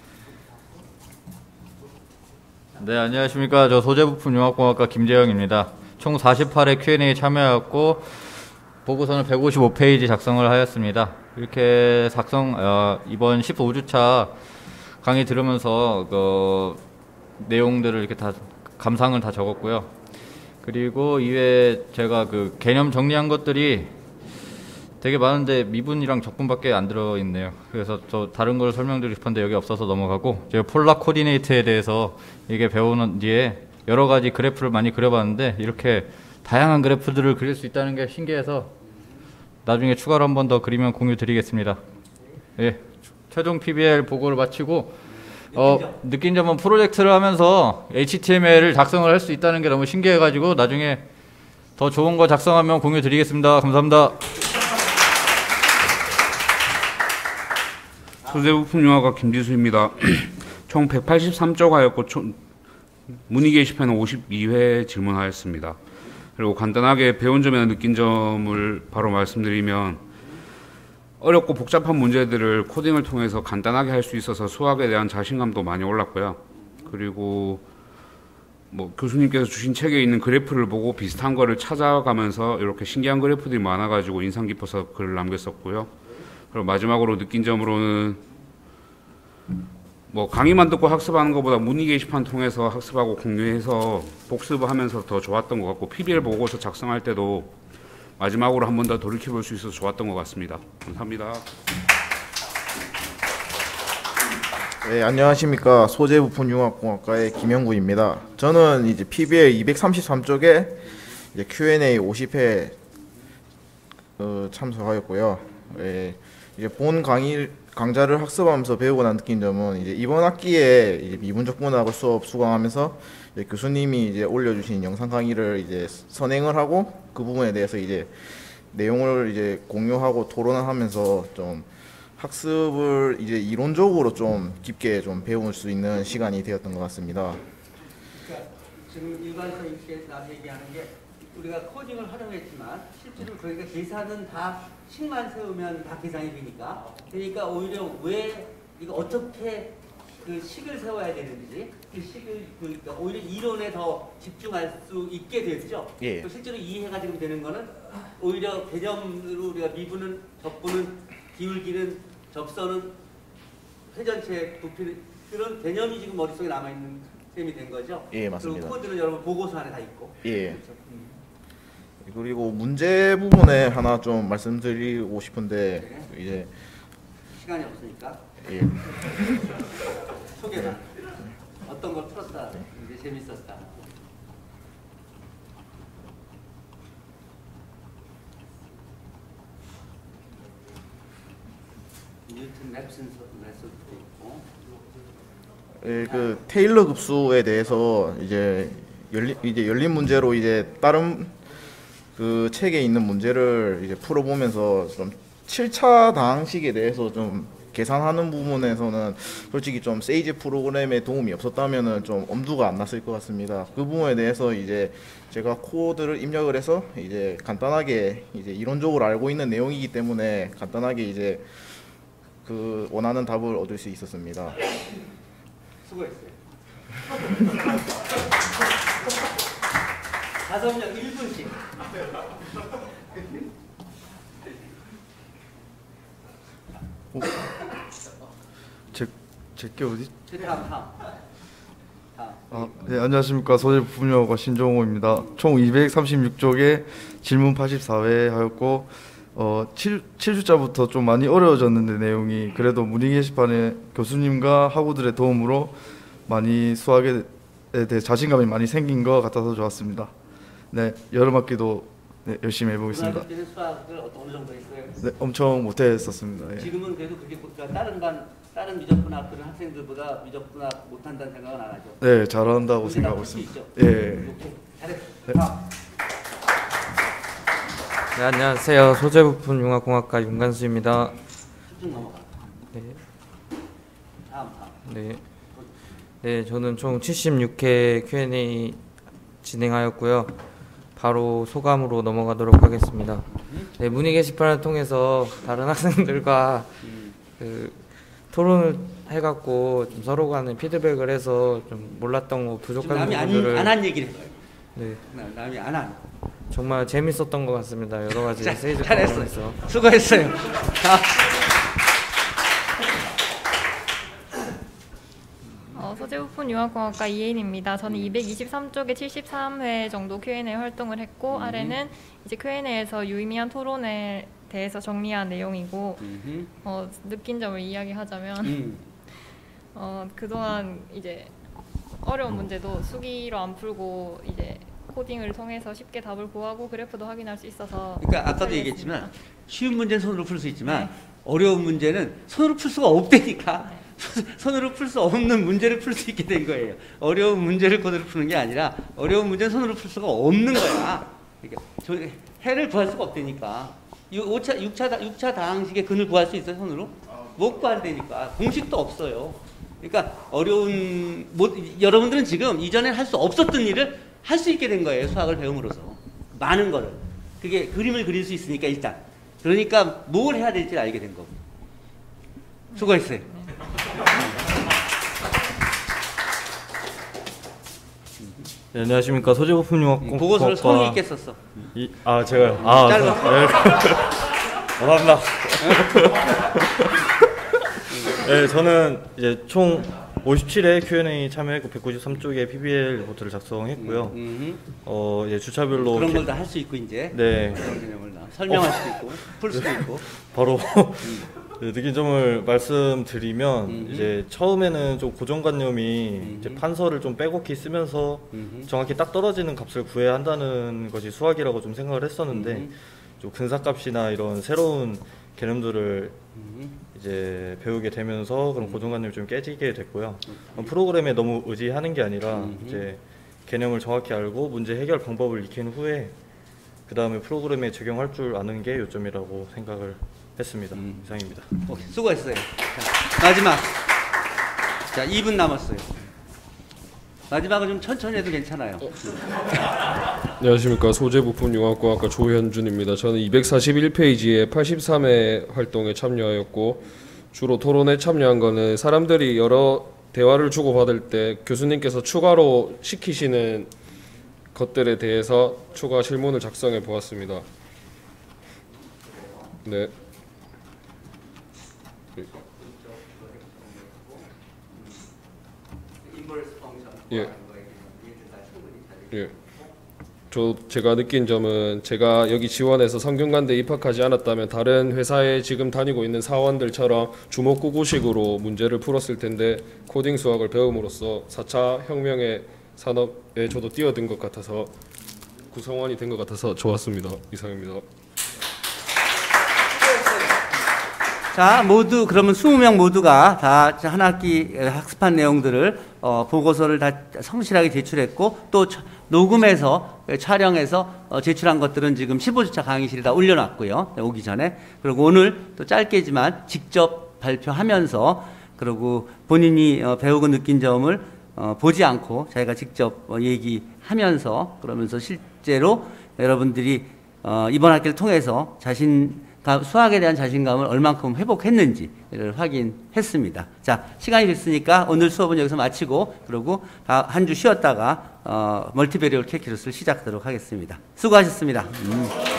[SPEAKER 5] 네, 안녕하십니까. 저 소재부품융합공학과 김재영입니다. 총 사십팔 회 큐 앤 에이 참여하였고 보고서는 백오십오 페이지 작성을 하였습니다.
[SPEAKER 9] 이렇게 작성 어, 이번 십오 주차 강의 들으면서 그 내용들을 이렇게 다 감상을 다 적었고요. 그리고 이외에 제가 그 개념 정리한 것들이 되게 많은데 미분이랑 적분밖에 안 들어있네요. 그래서 저 다른 걸 설명드리고 싶은데 여기 없어서 넘어가고, 제가 폴라 코디네이트에 대해서 이게 배우는 뒤에 여러 가지 그래프를 많이 그려봤는데 이렇게 다양한 그래프들을 그릴 수 있다는 게 신기해서 나중에 추가로 한 번 더 그리면 공유 드리겠습니다. 예, 최종 피비엘 보고를 마치고 어, 느낀 점은 프로젝트를 하면서 에이치티엠엘을 작성을 할 수 있다는 게 너무 신기해가지고 나중에 더 좋은 거 작성하면 공유 드리겠습니다. 감사합니다.
[SPEAKER 10] 소재부품융합과 김지수입니다. 총 백팔십삼 조가였고 총 문의 게시판은 오십이 회 질문하였습니다. 그리고 간단하게 배운 점이나 느낀 점을 바로 말씀드리면, 어렵고 복잡한 문제들을 코딩을 통해서 간단하게 할 수 있어서 수학에 대한 자신감도 많이 올랐고요. 그리고 뭐 교수님께서 주신 책에 있는 그래프를 보고 비슷한 거를 찾아가면서 이렇게 신기한 그래프들이 많아가지고 인상 깊어서 글을 남겼었고요. 그리고 마지막으로 느낀 점으로는 뭐 강의만 듣고 학습하는 것보다 문의 게시판 통해서 학습하고 공유해서 복습하면서 더 좋았던 것 같고, 피비엘 보고서 작성할 때도 마지막으로 한 번 더 돌이켜볼 수 있어서 좋았던 것 같습니다. 감사합니다.
[SPEAKER 11] 네, 안녕하십니까. 소재부품융합공학과의 김영구입니다. 저는 이제 피비엘 이백삼십삼 쪽에 이제 큐앤에이 오십 회 어, 참석하였고요. 예, 이제 본 강의 강좌를 학습하면서 배우고 난 느낀 점은, 이제 이번 학기에 이제 미분적분학을 수업 수강하면서 이제 교수님이 이제 올려주신 영상 강의를 이제 선행을 하고, 그 부분에 대해서 이제 내용을 이제 공유하고 토론을 하면서 좀 학습을 이제 이론적으로 좀 깊게 좀 배울 수 있는 시간이 되었던 것 같습니다.
[SPEAKER 1] 그러니까 지금 일반성 있게 나 얘기하는 게, 우리가 코딩을 활용했지만 실제로 저희가 계산은 다 식만 세우면 다 계산이 되니까 그러니까 오히려 왜 이거 어떻게 그 식을 세워야 되는지, 그 식을 그러니까 오히려 이론에 더 집중할 수 있게 됐죠.
[SPEAKER 11] 예.
[SPEAKER 1] 또 실제로 이해가 지금 되는 거는 오히려 개념으로 우리가 미분은, 적분은, 기울기는, 접선은, 회전체, 부피는, 그런 개념이 지금 머릿속에 남아 있는 셈이 된 거죠.
[SPEAKER 11] 예, 맞습니다.
[SPEAKER 1] 그리고 코드는 여러분 보고서 안에 다 있고.
[SPEAKER 11] 예.
[SPEAKER 1] 그렇죠. 음.
[SPEAKER 11] 그리고 문제 부분에 하나 좀 말씀드리고 싶은데,
[SPEAKER 1] 네.
[SPEAKER 11] 이제
[SPEAKER 1] 시간이 없으니까.
[SPEAKER 11] 예.
[SPEAKER 1] 소개만. 어떤 걸 풀었다. 이제 재밌었다. 뉴튼 맵슨 메소드도 있고.
[SPEAKER 11] 예, 그 테일러 급수에 대해서 이제 열린 이제 열린 문제로 이제 다른 그 책에 있는 문제를 이제 풀어보면서 좀 칠 차 당식에 대해서 좀 계산하는 부분에서는 솔직히 좀 세이지 프로그램에 도움이 없었다면은 좀 엄두가 안 났을 것 같습니다. 그 부분에 대해서 이제 제가 코드를 입력을 해서 이제 간단하게 이제 이론적으로 알고 있는 내용이기 때문에 간단하게 이제 그 원하는 답을 얻을 수 있었습니다.
[SPEAKER 1] 수고했어요. 다섯 명 일 분씩.
[SPEAKER 12] 제, 제게 어디?
[SPEAKER 1] 다음, 다음.
[SPEAKER 12] 아, 네, 안녕하십니까. 소재부품융합과 신종호입니다. 총 이백삼십육 쪽에 질문 팔십사 회 하였고, 어, 칠, 칠 주자부터 좀 많이 어려워졌는데 내용이, 그래도 문의 게시판에 교수님과 학우들의 도움으로 많이 수학에 대해 자신감이 많이 생긴 것 같아서 좋았습니다. 네, 여름 학기도 네, 열심히 해보겠습니다.
[SPEAKER 1] 고등학교 때는 수학을 어느 정도 했어요?
[SPEAKER 12] 네, 엄청 못했었습니다. 예.
[SPEAKER 1] 지금은 그래도 그렇게 그러니까 다른 반 다른 미적분학 그런 학생들보다 미적분학 못한다는 생각은 안 하죠?
[SPEAKER 12] 네, 잘한다고 생각하고 있습니다. 예.
[SPEAKER 1] 잘했어.
[SPEAKER 12] 네.
[SPEAKER 13] 네, 안녕하세요. 소재부품융합공학과 윤관수입니다.
[SPEAKER 1] 쭉 넘어가.
[SPEAKER 13] 네.
[SPEAKER 1] 다음, 다음.
[SPEAKER 13] 네. 네, 저는 총 칠십육 회 큐앤에이 진행하였고요. 바로 소감으로 넘어가도록 하겠습니다. 네, 문의 게시판을 통해서 다른 학생들과 그 토론을 해갖고 좀 서로 간에 피드백을 해서 좀 몰랐던 거 부족한
[SPEAKER 1] 남이
[SPEAKER 13] 부분들을
[SPEAKER 1] 안 한 얘기를 해요.
[SPEAKER 13] 네,
[SPEAKER 1] 남이 안 한.
[SPEAKER 13] 정말 재밌었던 것 같습니다. 여러 가지 세이지
[SPEAKER 1] 잘했어요.
[SPEAKER 13] 프로그램에서.
[SPEAKER 1] 수고했어요. 자.
[SPEAKER 14] 융합공학과 이혜인입니다. 저는 이백이십삼 쪽에 칠십삼 회 정도 큐 앤 에이 활동을 했고,
[SPEAKER 1] 음.
[SPEAKER 14] 아래는 이제 큐 앤 에이에서 유의미한 토론에 대해서 정리한 내용이고,
[SPEAKER 1] 음흠.
[SPEAKER 14] 어, 느낀 점을 이야기하자면
[SPEAKER 1] 음.
[SPEAKER 14] 어, 그동안 이제 어려운 문제도 수기로 안 풀고 이제 코딩을 통해서 쉽게 답을 구하고 그래프도 확인할 수 있어서.
[SPEAKER 1] 그러니까 아까도 얘기했지만 쉬운 문제는 손으로 풀 수 있지만 네. 어려운 문제는 손으로 풀 수가 없다니까. 네. 손으로 풀 수 없는 문제를 풀 수 있게 된 거예요. 어려운 문제를 코드로 푸는 게 아니라 어려운 문제는 손으로 풀 수가 없는 거야. 그러니까 해를 구할 수가 없다니까. 오 차, 육 차, 육 차 다항식의 근을 구할 수 있어요, 손으로? 못 구한다니까. 공식도 없어요. 그러니까 어려운, 뭐, 여러분들은 지금 이전엔 할 수 없었던 일을 할 수 있게 된 거예요, 수학을 배움으로써. 많은 거를. 그게 그림을 그릴 수 있으니까 일단. 그러니까 뭘 해야 될지 알게 된 거고. 수고했어요.
[SPEAKER 15] 네, 안녕하십니까. 소재부품융합공학과
[SPEAKER 1] 보고서를 성의 있게 썼어.
[SPEAKER 15] 이, 아 제가요? 아
[SPEAKER 1] 짧아.
[SPEAKER 15] 네. 감사합니다. 네, 저는 이제 총 오십칠 회 큐 앤 에이 참여했고 백구십삼 쪽에 피 비 엘 리포트를 작성했고요.
[SPEAKER 1] 음, 음.
[SPEAKER 15] 어 이제 주차별로
[SPEAKER 1] 그런 걸 다 할 수 있고 이제.
[SPEAKER 15] 네.
[SPEAKER 1] 그런 개념을 다 설명할 수도 있고 풀 수도 있고.
[SPEAKER 15] 바로 네, 느낀 점을 말씀드리면
[SPEAKER 1] 음흠.
[SPEAKER 15] 이제 처음에는 좀 고정관념이
[SPEAKER 1] 음흠.
[SPEAKER 15] 이제 판서를 좀 빼곡히 쓰면서
[SPEAKER 1] 음흠.
[SPEAKER 15] 정확히 딱 떨어지는 값을 구해야 한다는 것이 수학이라고 좀 생각을 했었는데
[SPEAKER 1] 음흠.
[SPEAKER 15] 좀 근사값이나 이런 새로운 개념들을
[SPEAKER 1] 음흠.
[SPEAKER 15] 이제 배우게 되면서 그런 고정관념이 좀 깨지게 됐고요. 프로그램에 너무 의지하는 게 아니라
[SPEAKER 1] 음흠.
[SPEAKER 15] 이제 개념을 정확히 알고 문제 해결 방법을 익힌 후에 그 다음에 프로그램에 적용할 줄 아는 게 요점이라고 생각을 했습니다.
[SPEAKER 1] 음.
[SPEAKER 15] 이상입니다.
[SPEAKER 1] 오케이, 수고했어요. 자, 마지막. 자, 이 분 남았어요. 마지막은 좀 천천히 해도 괜찮아요.
[SPEAKER 16] 안녕하십니까. 소재부품융합공학과 조현준입니다. 저는 이백사십일 페이지에 팔십삼 회 활동에 참여하였고 주로 토론에 참여한 거는 사람들이 여러 대화를 주고받을 때 교수님께서 추가로 시키시는 것들에 대해서 추가 실문을 작성해 보았습니다. 네. 예. 예. 저 제가 느낀 점은 제가 여기 지원해서 성균관대에 입학하지 않았다면 다른 회사에 지금 다니고 있는 사원들처럼 주먹구구식으로 문제를 풀었을 텐데 코딩 수학을 배움으로써 사 차 혁명의 산업에 저도 뛰어든 것 같아서 구성원이 된 것 같아서 좋았습니다. 이상입니다.
[SPEAKER 1] 자, 모두 그러면 이십 명 모두가 다 한 학기 학습한 내용들을 어, 보고서를 다 성실하게 제출했고 또 녹음해서 촬영해서 어, 제출한 것들은 지금 십오 주차 강의실에 다 올려놨고요. 오기 전에. 그리고 오늘 또 짧게지만 직접 발표하면서 그리고 본인이 어, 배우고 느낀 점을 어, 보지 않고 자기가 직접 어, 얘기하면서 그러면서 실제로 여러분들이 어, 이번 학기를 통해서 자신 수학에 대한 자신감을 얼만큼 회복했는지를 확인했습니다. 자, 시간이 됐으니까 오늘 수업은 여기서 마치고 그리고 한 주 쉬었다가 어, 멀티베리얼 캘큘러스를 시작하도록 하겠습니다. 수고하셨습니다. 음.